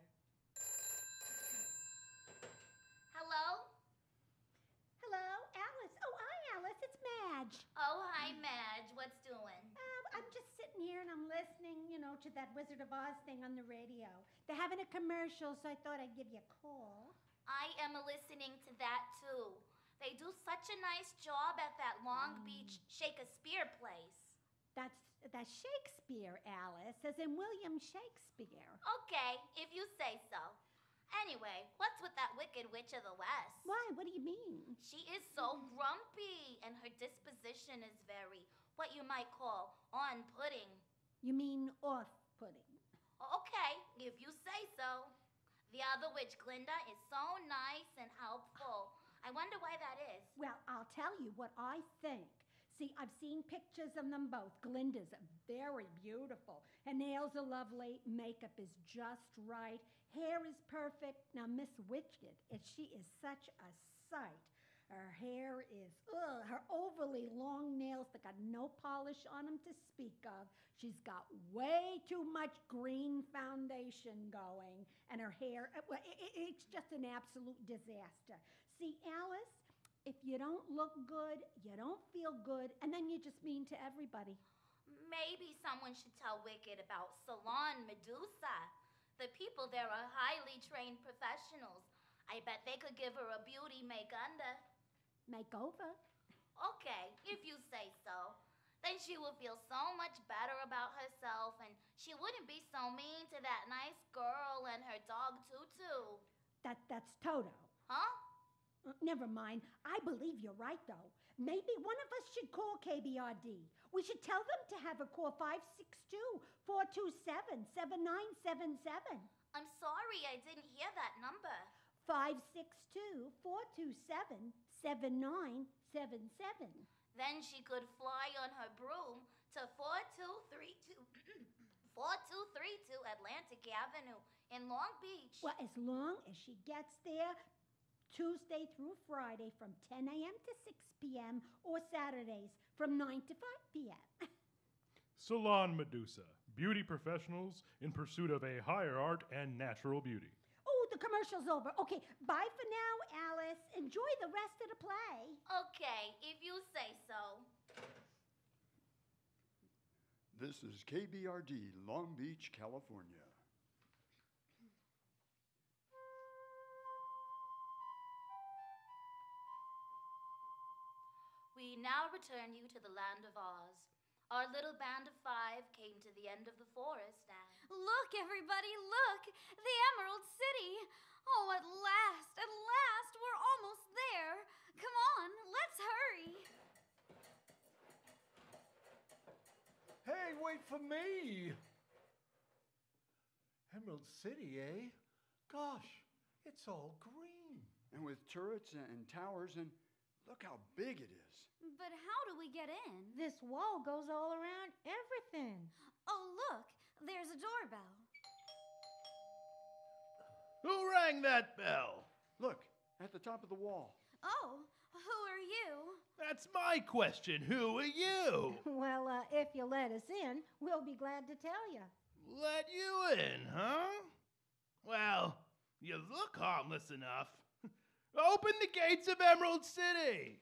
Hello? Hello, Alice. Oh, hi, Alice. It's Madge. Oh, hi, Madge. What's doing? I'm just sitting here and I'm listening, to that Wizard of Oz thing on the radio. They're having a commercial, so I thought I'd give you a call. I am listening to that, too. They do such a nice job at that Long Beach Shakespeare place. That's Shakespeare, Alice, as in William Shakespeare. Okay, if you say so. Anyway, what's with that Wicked Witch of the West? Why? What do you mean? She is so grumpy, and her disposition is very, what you might call, on-putting. You mean off-putting? Okay, if you say so. The other witch, Glinda, is so nice and helpful. I wonder why that is. Well, I'll tell you what I think. See, I've seen pictures of them both. Glinda's very beautiful. Her nails are lovely. Makeup is just right. Hair is perfect. Now, Miss Wicked, she is such a sight. Her hair is, her overly long nails that got no polish on them to speak of. She's got way too much green foundation going. And her hair, it's just an absolute disaster. See, Alice, if you don't look good, you don't feel good, and then you're just mean to everybody. Maybe someone should tell Wicked about Salon Medusa. The people there are highly trained professionals. I bet they could give her a beauty Makeover? Okay, if you say so. Then she will feel so much better about herself, and she wouldn't be so mean to that nice girl and her dog Tutu. That's Toto. Huh? Never mind. I believe you're right, though. Maybe one of us should call KBRD. We should tell them to have a call 562-427-7977. I'm sorry, I didn't hear that number. 562-427-7977. Then she could fly on her broom to 4232 Atlantic Avenue in Long Beach. Well, as long as she gets there Tuesday through Friday from 10 a.m. to 6 p.m. or Saturdays from 9 to 5 p.m. Salon Medusa, beauty professionals in pursuit of a higher art and natural beauty. Oh, the commercial's over. Okay, bye for now, Alice. Enjoy the rest of the play. Okay, if you say so. This is KBRD, Long Beach, California. We now return you to the land of Oz. Our little band of 5 came to the end of the forest and... Look, everybody, look! The Emerald City! Oh, at last, we're almost there. Come on, let's hurry. Hey, wait for me! Emerald City, eh? Gosh, it's all green. And with turrets and towers, and look how big it is. But how do we get in? This wall goes all around everything. Oh, look, there's a doorbell. Who rang that bell? Look, at the top of the wall. Oh, who are you? That's my question. Who are you? Well, if you let us in, we'll be glad to tell you. Let you in, huh? Well, you look harmless enough. Open the gates of Emerald City!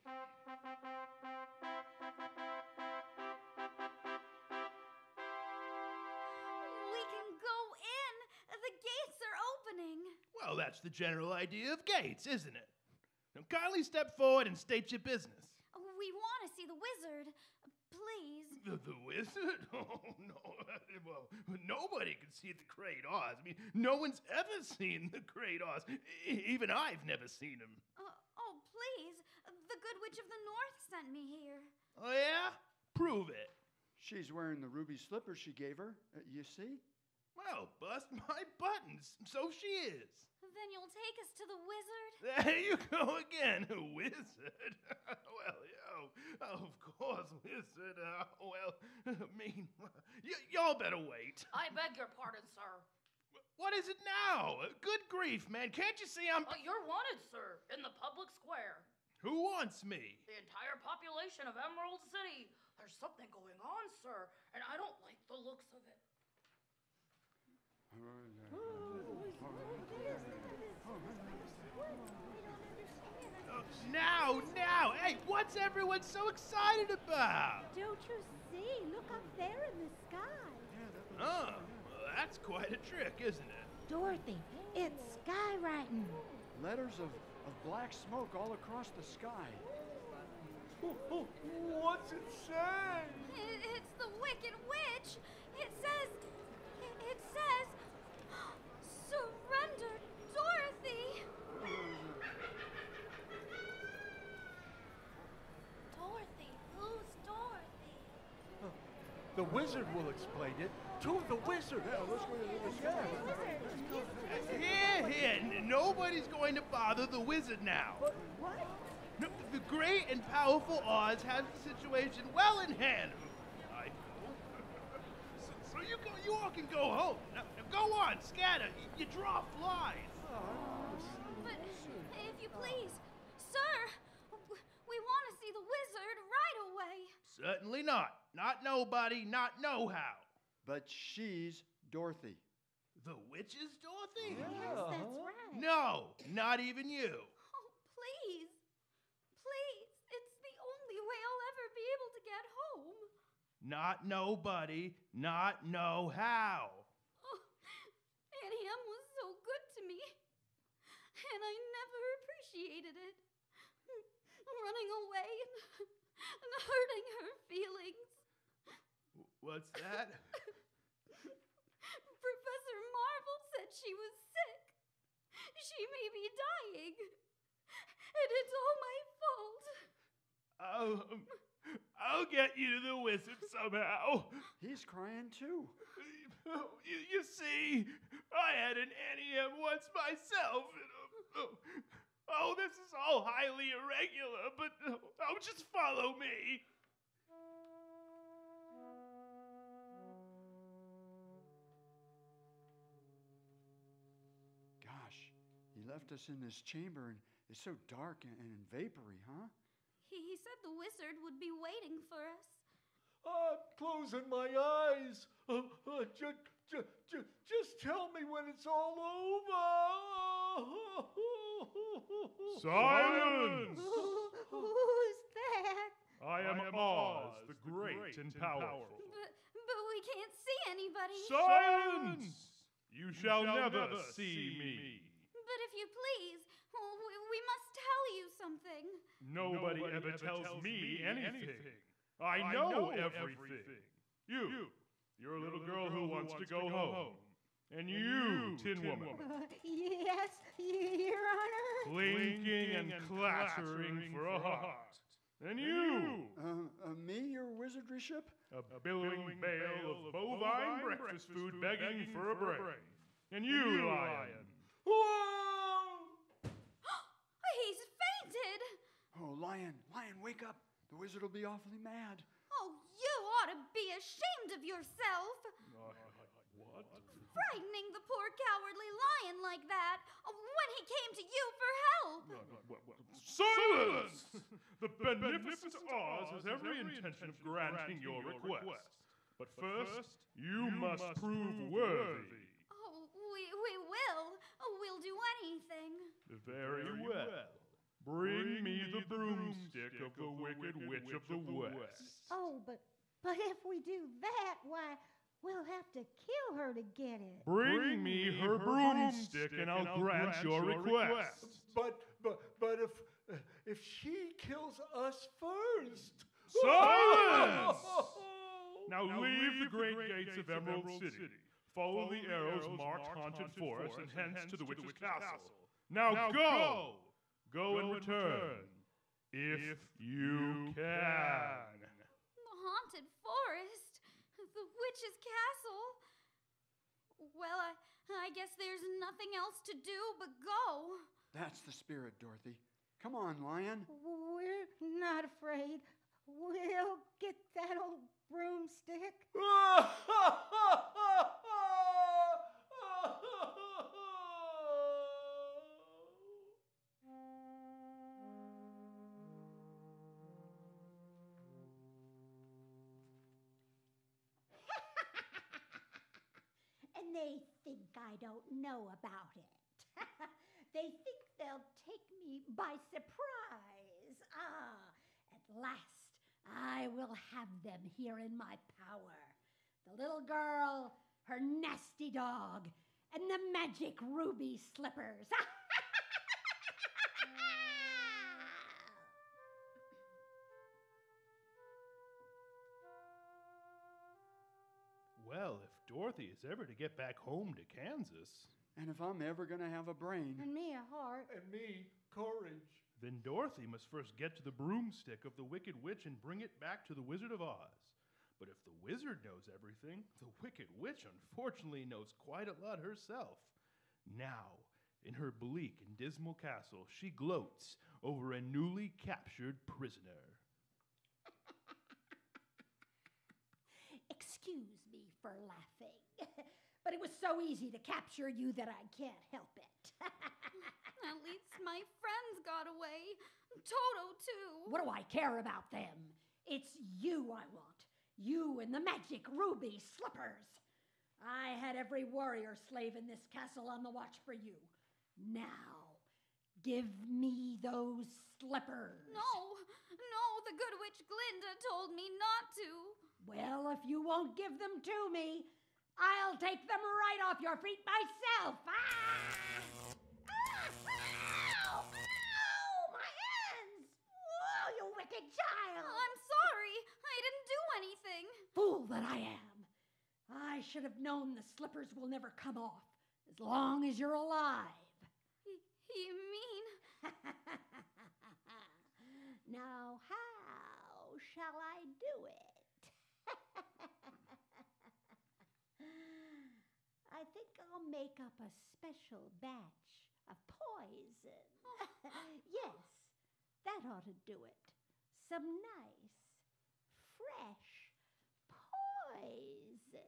We can go in. The gates are opening. Well, that's the general idea of gates, isn't it? Now kindly step forward and state your business. We want to see the wizard. Please. The wizard? Oh, no. Well, nobody can see the Great Oz. I mean, no one's ever seen the Great Oz. Even I've never seen him. Oh, please. The Good Witch of the North sent me here. Oh, yeah? Prove it. She's wearing the ruby slippers she gave her. You see? Well, bust my buttons. So she is. Then you'll take us to the wizard? There you go again, a wizard. Well, of course, wizard. Y'all better wait. I beg your pardon, sir. What is it now? Good grief, man. Can't you see I'm... You're wanted, sir, in the public square. Who wants me? The entire population of Emerald City. There's something going on, sir, and I don't like the looks of it. Now! Hey, what's everyone so excited about? Don't you see? Look up there in the sky. Oh, well, that's quite a trick, isn't it? Dorothy, it's skywriting. Letters of black smoke all across the sky. What's it say? It's the Wicked Witch. It says, surrender, Dorothy. Dorothy, who's Dorothy? The wizard will explain it to the wizard. Here, nobody's going to bother the wizard now. What? No, the great and powerful Oz has the situation well in hand. I know. So you all can go home. Now go on, scatter. You draw flies. But if you please, sir, we want to see the wizard right away. Certainly not. Not nobody, not no-how. But she's Dorothy. The witch's Dorothy? Yes, that's right. No, not even you. Oh, please. Please. It's the only way I'll ever be able to get home. Not nobody, not no-how. Oh, Auntie Em was so good to me. And I never appreciated it. Running away and hurting her feelings. What's that? Professor Marvel said she was sick. She may be dying. It's all my fault. I'll get you to the wizard somehow. He's crying too. You see, I had an NEM once myself. And, this is all highly irregular, but just follow me. Gosh, he left us in this chamber and it's so dark and vapory, huh? He said the wizard would be waiting for us. I'm closing my eyes. Just tell me when it's all over. Silence! Who's that? I am Oz, the great and powerful. But we can't see anybody. Silence! You shall never see me. But if you please, we must tell you something. Nobody ever tells me anything. I know everything. You're a little girl who wants to go home. And you, Tin Woman, Yes, Your Honor. clinking and clattering for a heart. And you, Me, your wizardryship? a billowing bale of bovine breakfast food begging for a brain. And you, Lion, He's fainted. Oh, Lion, wake up. The wizard will be awfully mad. Oh, you ought to be ashamed of yourself. What? Frightening the poor cowardly lion like that when he came to you for help. Silence! The beneficent Oz has every intention of granting your request. But first, you must prove worthy. Oh, we will. We'll do anything. Very well. Bring me the broomstick of the Wicked Witch of the West. Oh, but if we do that, why, we'll have to kill her to get it. Bring me her broomstick and I'll grant your request. But if she kills us first. Silence! Now leave the great gates of Emerald City. Follow the arrows marked Haunted Forest and hence to the Witch's Castle. Now go! Go and return. If you can. The haunted forest? The witch's castle? Well, I guess there's nothing else to do but go. That's the spirit, Dorothy. Come on, Lion. We're not afraid. We'll get that old broomstick. And they think I don't know about it. They think they'll take me by surprise. At last, I will have them here in my power. The little girl, her nasty dog, and the magic ruby slippers. Well, if Dorothy is ever to get back home to Kansas, And if I'm ever going to have a brain. And me a heart. And me, courage. then Dorothy must first get to the broomstick of the Wicked Witch and bring it back to the Wizard of Oz. But if the wizard knows everything, the Wicked Witch unfortunately knows quite a lot herself. Now, in her bleak and dismal castle, she gloats over a newly captured prisoner. Excuse me for laughing, but it was so easy to capture you that I can't help it. At least my friends got away. Toto, too. What do I care about them? It's you I want. You and the magic ruby slippers. I had every warrior slave in this castle on the watch for you. Now, give me those slippers. No, the good witch Glinda told me not to. Well, if you won't give them to me, I'll take them right off your feet myself. Ow! My hands! Oh, you wicked child! I'm sorry. I didn't do anything. Fool that I am. I should have known the slippers will never come off as long as you're alive. You mean? I'll make up a special batch of poison. Yes, that ought to do it. Some nice, fresh poison.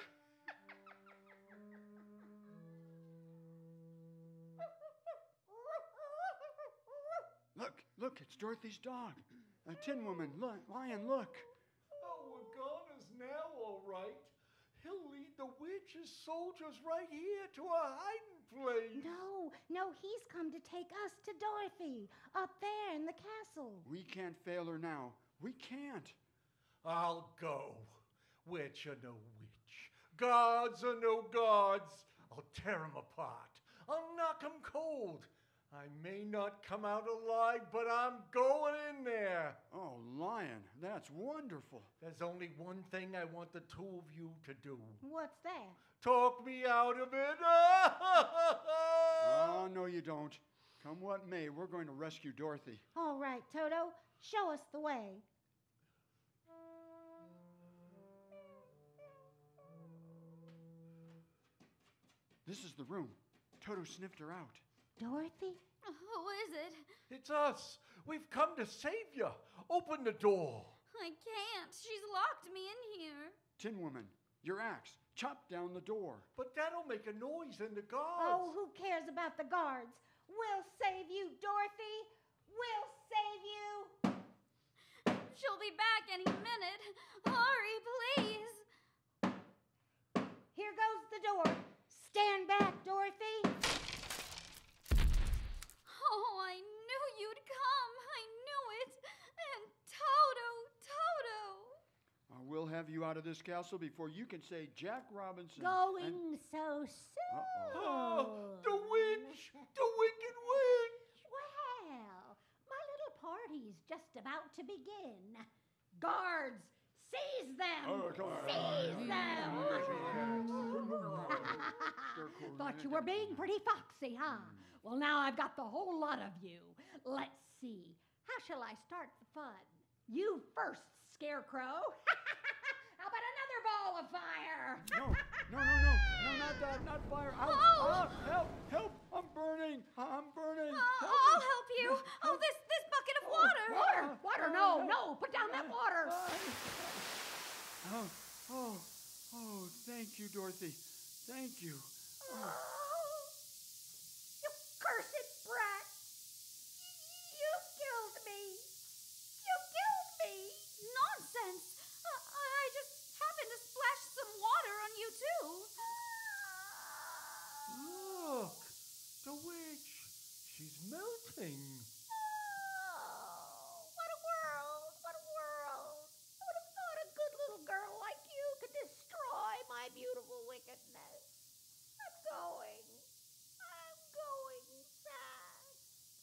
Look, it's Dorothy's dog. Tin Woman, look, Lion, look. Oh, Wagana's now all right. He'll lead the witch's soldiers right here to a hiding place. No, he's come to take us to Dorothy, up there in the castle. We can't fail her now. We can't. I'll go. Witch or no witch, gods or no gods, I'll tear 'em apart. I'll knock 'em cold. I may not come out alive, but I'm going in there. Oh, Lion, that's wonderful. There's only one thing I want the two of you to do. What's that? Talk me out of it. Oh, no, you don't. Come what may, we're going to rescue Dorothy. All right, Toto, show us the way. This is the room. Toto sniffed her out. Dorothy? Who is it? It's us. We've come to save you. Open the door. I can't. She's locked me in here. Tin Woman, your axe. Chop down the door. But that'll make a noise in the guards. Oh, who cares about the guards? We'll save you, Dorothy. We'll save you. She'll be back any minute. Hurry, please. Here goes the door. Stand back, Dorothy. Oh, I knew you'd come. I knew it. And Toto. We'll have you out of this castle before you can say Jack Robinson. Going so soon. Oh, the witch! The wicked witch! Well, my little party's just about to begin. Guards, seize them! Seize them! Thought you were being pretty foxy, huh? Well, now I've got the whole lot of you. Let's see. How shall I start the fun? You first, Scarecrow. How about another ball of fire? No, not that, not fire. Help, I'm burning. I'll help you. Oh, this bucket of water. Water, no, put down that water. Oh, thank you, Dorothy. Thank you. Oh, you cursed brat. You killed me. Nonsense. I just happened to splash some water on you, too. Look, the witch. She's melting. Oh, what a world. I would have thought a good little girl like you could destroy my beautiful wickedness. I'm going fast.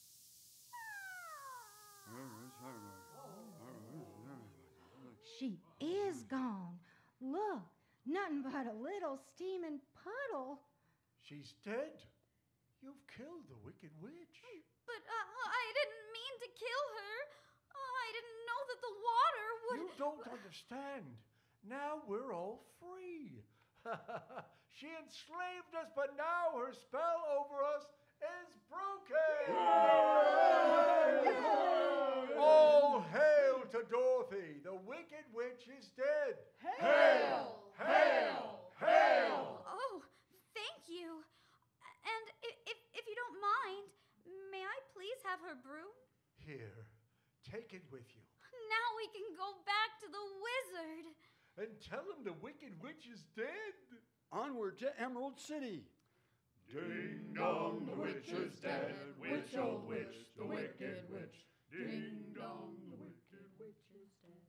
She is gone. Look, nothing but a little steaming puddle. She's dead. You've killed the wicked witch. But I didn't mean to kill her. I didn't know that the water would... You don't understand. Now we're all free. She enslaved us, but now her spell over us is broken. All hail to Dorothy. The wicked witch is dead. Hail! Oh, thank you. And if you don't mind, may I please have her broom? Here, take it with you. Now we can go back to the wizard. And tell him the wicked witch is dead. Onward to Emerald City. Ding dong, the witch is dead. Witch, oh witch, the wicked witch. Ding dong, the wicked witch is dead.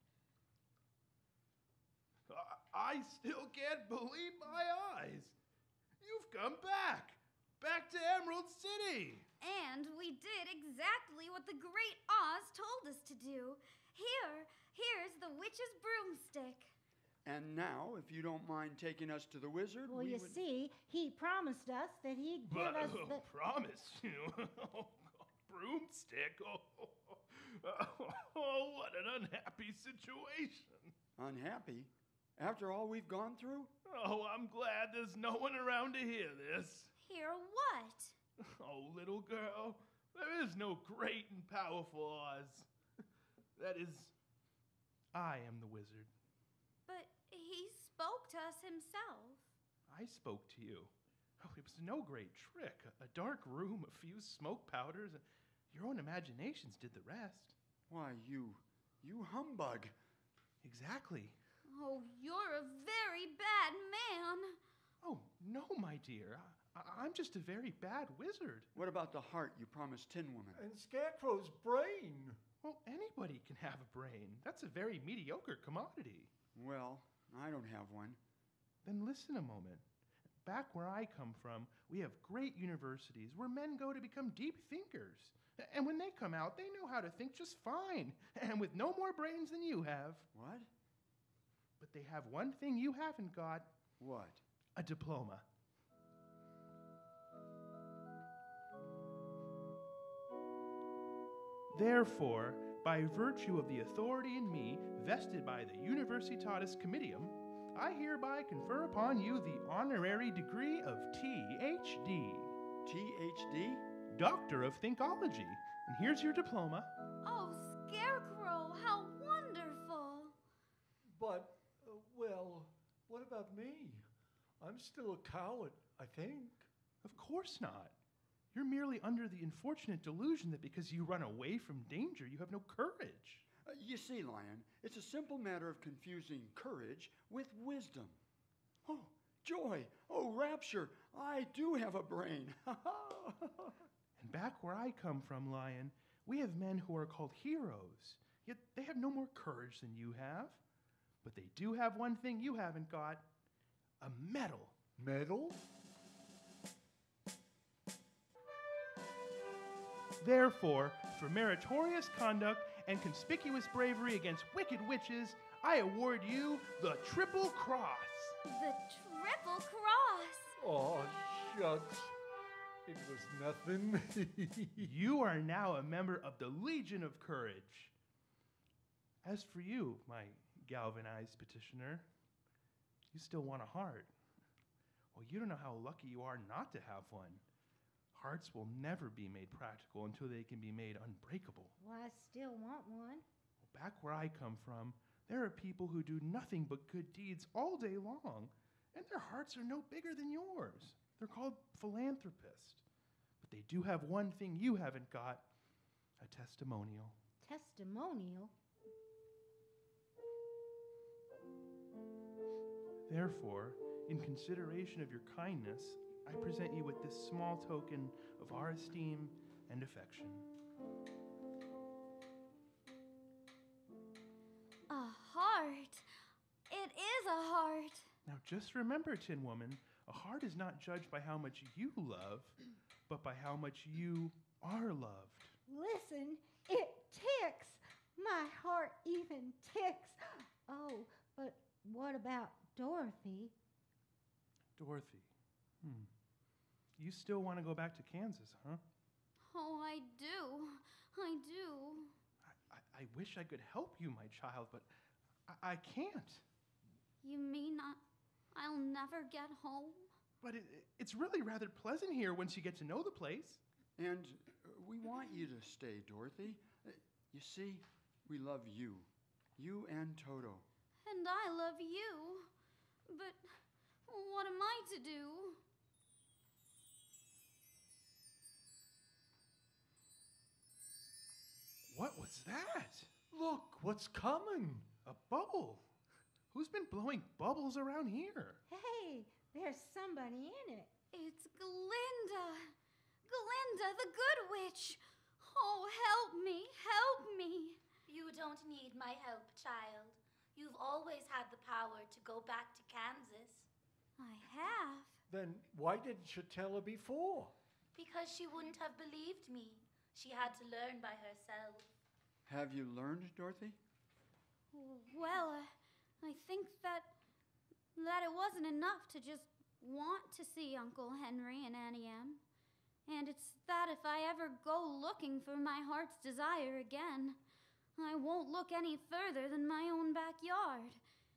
I still can't believe my eyes. You've come back. Back to Emerald City. And we did exactly what the great Oz told us to do. Here's the witch's broomstick. And now, if you don't mind taking us to the wizard, Well, you see, he promised us that he'd give us the... Promise you. Broomstick. Oh, what an unhappy situation. Unhappy? After all we've gone through? Oh, I'm glad there's no one around to hear this. Hear what? Oh, little girl, there is no great and powerful Oz. That is, I am the wizard. But he spoke to us himself. I spoke to you. Oh, it was no great trick. A dark room, a few smoke powders, and your own imaginations did the rest. Why, you humbug. Exactly. Oh, you're a very bad man. Oh, no, my dear. I'm just a very bad wizard. What about the heart you promised Tin Woman? And Scarecrow's brain. Well, anybody can have a brain. That's a very mediocre commodity. Well, I don't have one. Then listen a moment. Back where I come from, we have great universities where men go to become deep thinkers. And when they come out, they know how to think just fine, and with no more brains than you have. What? But they have one thing you haven't got. What? A diploma. Therefore, by virtue of the authority in me vested by the Universitatis Comitium, I hereby confer upon you the honorary degree of T.H.D. T.H.D.? Doctor of Thinkology. And here's your diploma. Oh, Scarecrow, how wonderful. But, well, what about me? I'm still a coward, I think. Of course not. You're merely under the unfortunate delusion that because you run away from danger, you have no courage. You see, Lion, it's a simple matter of confusing courage with wisdom. Oh, joy! Oh, rapture! I do have a brain! And back where I come from, Lion, we have men who are called heroes, yet they have no more courage than you have. But they do have one thing you haven't got, a medal. Medal? Therefore, for meritorious conduct and conspicuous bravery against wicked witches, I award you the Triple Cross. The Triple Cross. Oh, shucks. It was nothing. You are now a member of the Legion of Courage. As for you, my galvanized petitioner, you still want a heart. Well, you don't know how lucky you are not to have one. Hearts will never be made practical until they can be made unbreakable. Well, I still want one. Back where I come from, there are people who do nothing but good deeds all day long, and their hearts are no bigger than yours. They're called philanthropists. But they do have one thing you haven't got, a testimonial. Testimonial? Therefore, in consideration of your kindness, I present you with this small token of our esteem and affection. A heart. It is a heart. Now just remember, Tin Woman, a heart is not judged by how much you love, but by how much you are loved. Listen, it ticks. My heart even ticks. Oh, but what about Dorothy? Dorothy. You still want to go back to Kansas, huh? Oh, I do. I do. I wish I could help you, my child, but I can't. You mean I'll never get home? But it's really rather pleasant here once you get to know the place. And we want you to stay, Dorothy. You see, we love you. You and Toto. And I love you. But what am I to do? What was that? Look, what's coming? A bubble. Who's been blowing bubbles around here? Hey, there's somebody in it. It's Glinda. Glinda, the Good Witch. Oh, help me, help me. You don't need my help, child. You've always had the power to go back to Kansas. I have. Then why didn't you tell her before? Because she wouldn't have believed me. She had to learn by herself. Have you learned, Dorothy? Well, I think that it wasn't enough to just want to see Uncle Henry and Annie M. And it's that if I ever go looking for my heart's desire again, I won't look any further than my own backyard.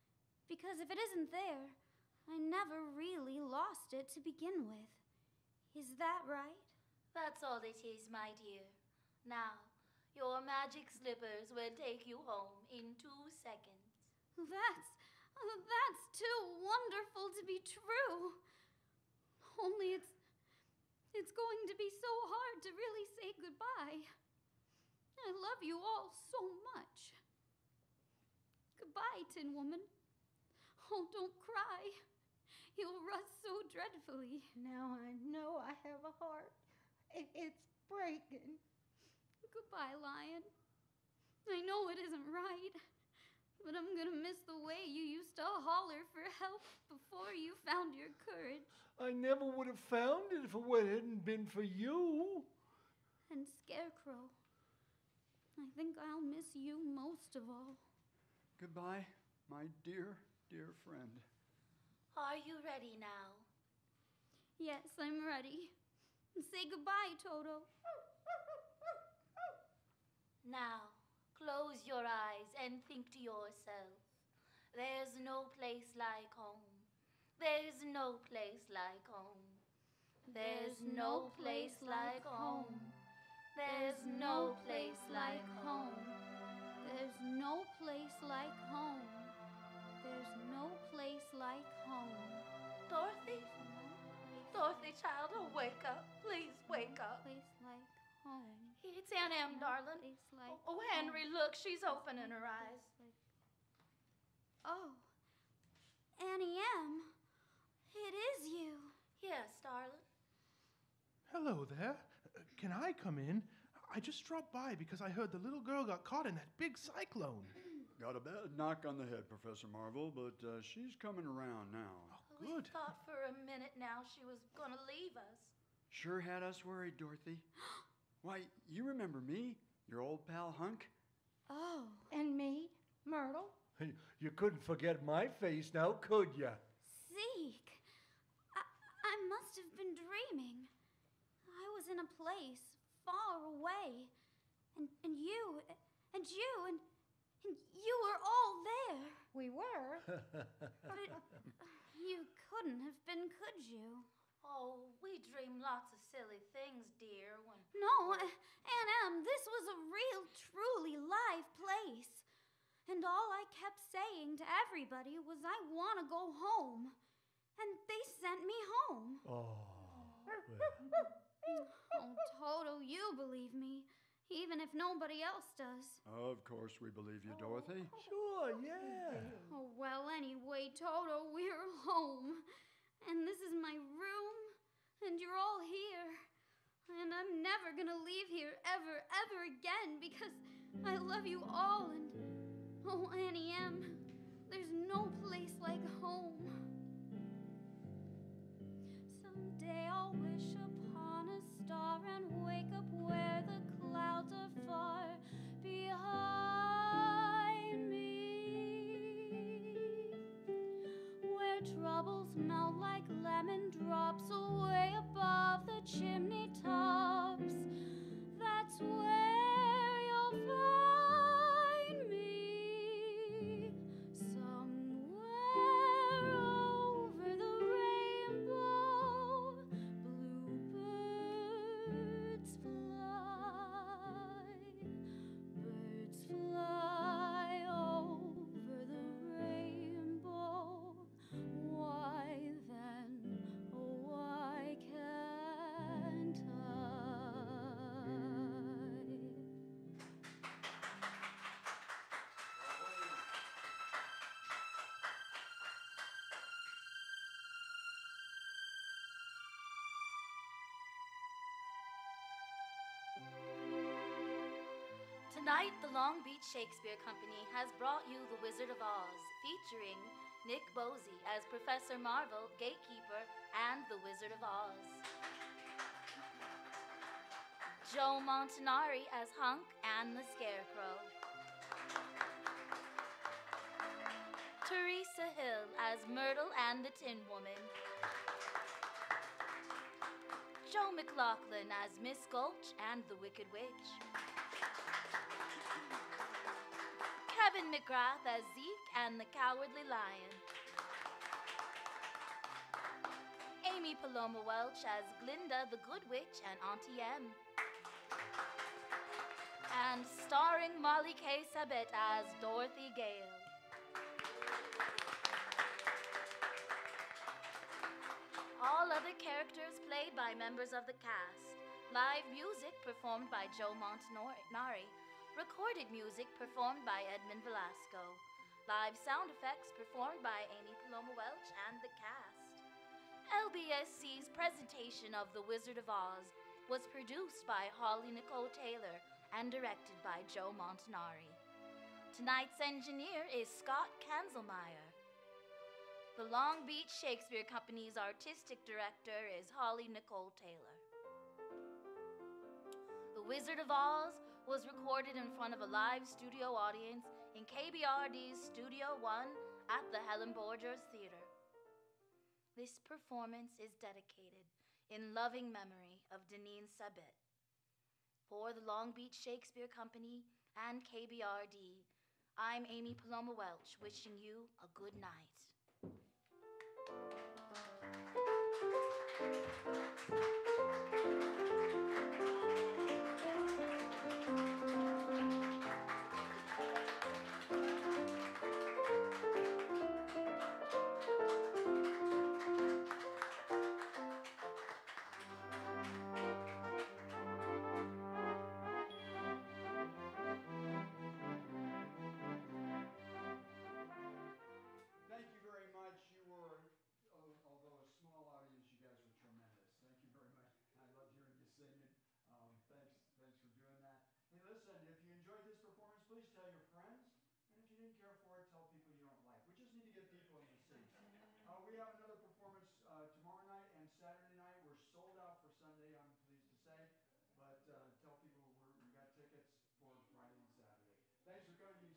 Because if it isn't there, I never really lost it to begin with. Is that right? That's all it is, my dear. Now, your magic slippers will take you home in 2 seconds. That's too wonderful to be true. Only it's going to be so hard to really say goodbye. I love you all so much. Goodbye, Tin Woman. Oh, don't cry. You'll rust so dreadfully. Now I know I have a heart. It's breaking. Goodbye, Lion. I know it isn't right, but I'm gonna miss the way you used to holler for help before you found your courage. I never would have found it if it hadn't been for you. And Scarecrow, I think I'll miss you most of all. Goodbye, my dear, dear friend. Are you ready now? Yes, I'm ready. Say goodbye, Toto. Now, close your eyes and think to yourself. There's no place like home. There's no place like home. There's no place like home. There's no place like home. There's no place like home. There's no place like home. Dorothy? Dorothy, child, oh, wake up. Please wake up. Place like home. It's Aunt Em, darling. Place like Oh, Henry, look, she's opening her eyes. Oh, Annie M. It is you. Yes, darling. Hello there. Can I come in? I just dropped by because I heard the little girl got caught in that big cyclone. Got a bad knock on the head, Professor Marvel, but she's coming around now. We thought for a minute now she was gonna leave us. Sure had us worried, Dorothy. Why, you remember me, your old pal Hunk? Oh. And me, Myrtle. You couldn't forget my face now, could ya? Zeke, I must have been dreaming. I was in a place far away, and you were all there. We were. But you couldn't have been, could you? Oh, we dream lots of silly things, dear. No, Aunt Em, this was a real, truly live place. And all I kept saying to everybody was I want to go home. And they sent me home. Oh. Oh, Toto, you believe me, even if nobody else does. Of course we believe you, Dorothy. Sure, yeah. Oh, well, anyway, Toto, we're home. And this is my room, and you're all here. And I'm never gonna leave here ever again because I love you all. And oh, Annie M, there's no place like home. Someday I'll wish upon a star and wake up where the clouds are far behind me, where troubles melt like lemon drops away above the chimney tops. That's where you'll find me, somewhere over the rainbow. Bluebirds fly, birds fly over the rainbow. Why then, oh, why can't I? Tonight, the Long Beach Shakespeare Company has brought you The Wizard of Oz, featuring Nick Bosey as Professor Marvel, Gatekeeper, and the Wizard of Oz. Joe Montanari as Hunk and the Scarecrow. Teresa Hill as Myrtle and the Tin Woman. Joe McLaughlin as Miss Gulch and the Wicked Witch. Kevin McGrath as Zeke and the Cowardly Lion. Amy Paloma Welch as Glinda the Good Witch and Auntie M. And starring Molly K. Sabet as Dorothy Gale. All other characters played by members of the cast. Live music performed by Joe Montanari. Recorded music performed by Edmund Velasco. Live sound effects performed by Amy Paloma Welch and the cast. LBSC's presentation of The Wizard of Oz was produced by Holly Nicole Taylor and directed by Joe Montanari. Tonight's engineer is Scott Kanzelmeyer. The Long Beach Shakespeare Company's artistic director is Holly Nicole Taylor. The Wizard of Oz was recorded in front of a live studio audience in KBRD's Studio One at the Helen Borgers Theater. This performance is dedicated in loving memory of Deneen Sabet. For the Long Beach Shakespeare Company and KBRD, I'm Amy Paloma Welch, wishing you a good night. Thank you very much. You were, although a small audience, you guys were tremendous. Thank you very much. I loved hearing you singing. Thanks for doing that. Hey, listen, if you enjoyed this performance, please tell your friends. And if you didn't care for it, tell people you don't like. We just need to get people in the seats. We have another performance tomorrow night and Saturday night. We're sold out for Sunday, I'm pleased to say. But tell people we got tickets for Friday and Saturday. Thanks for coming.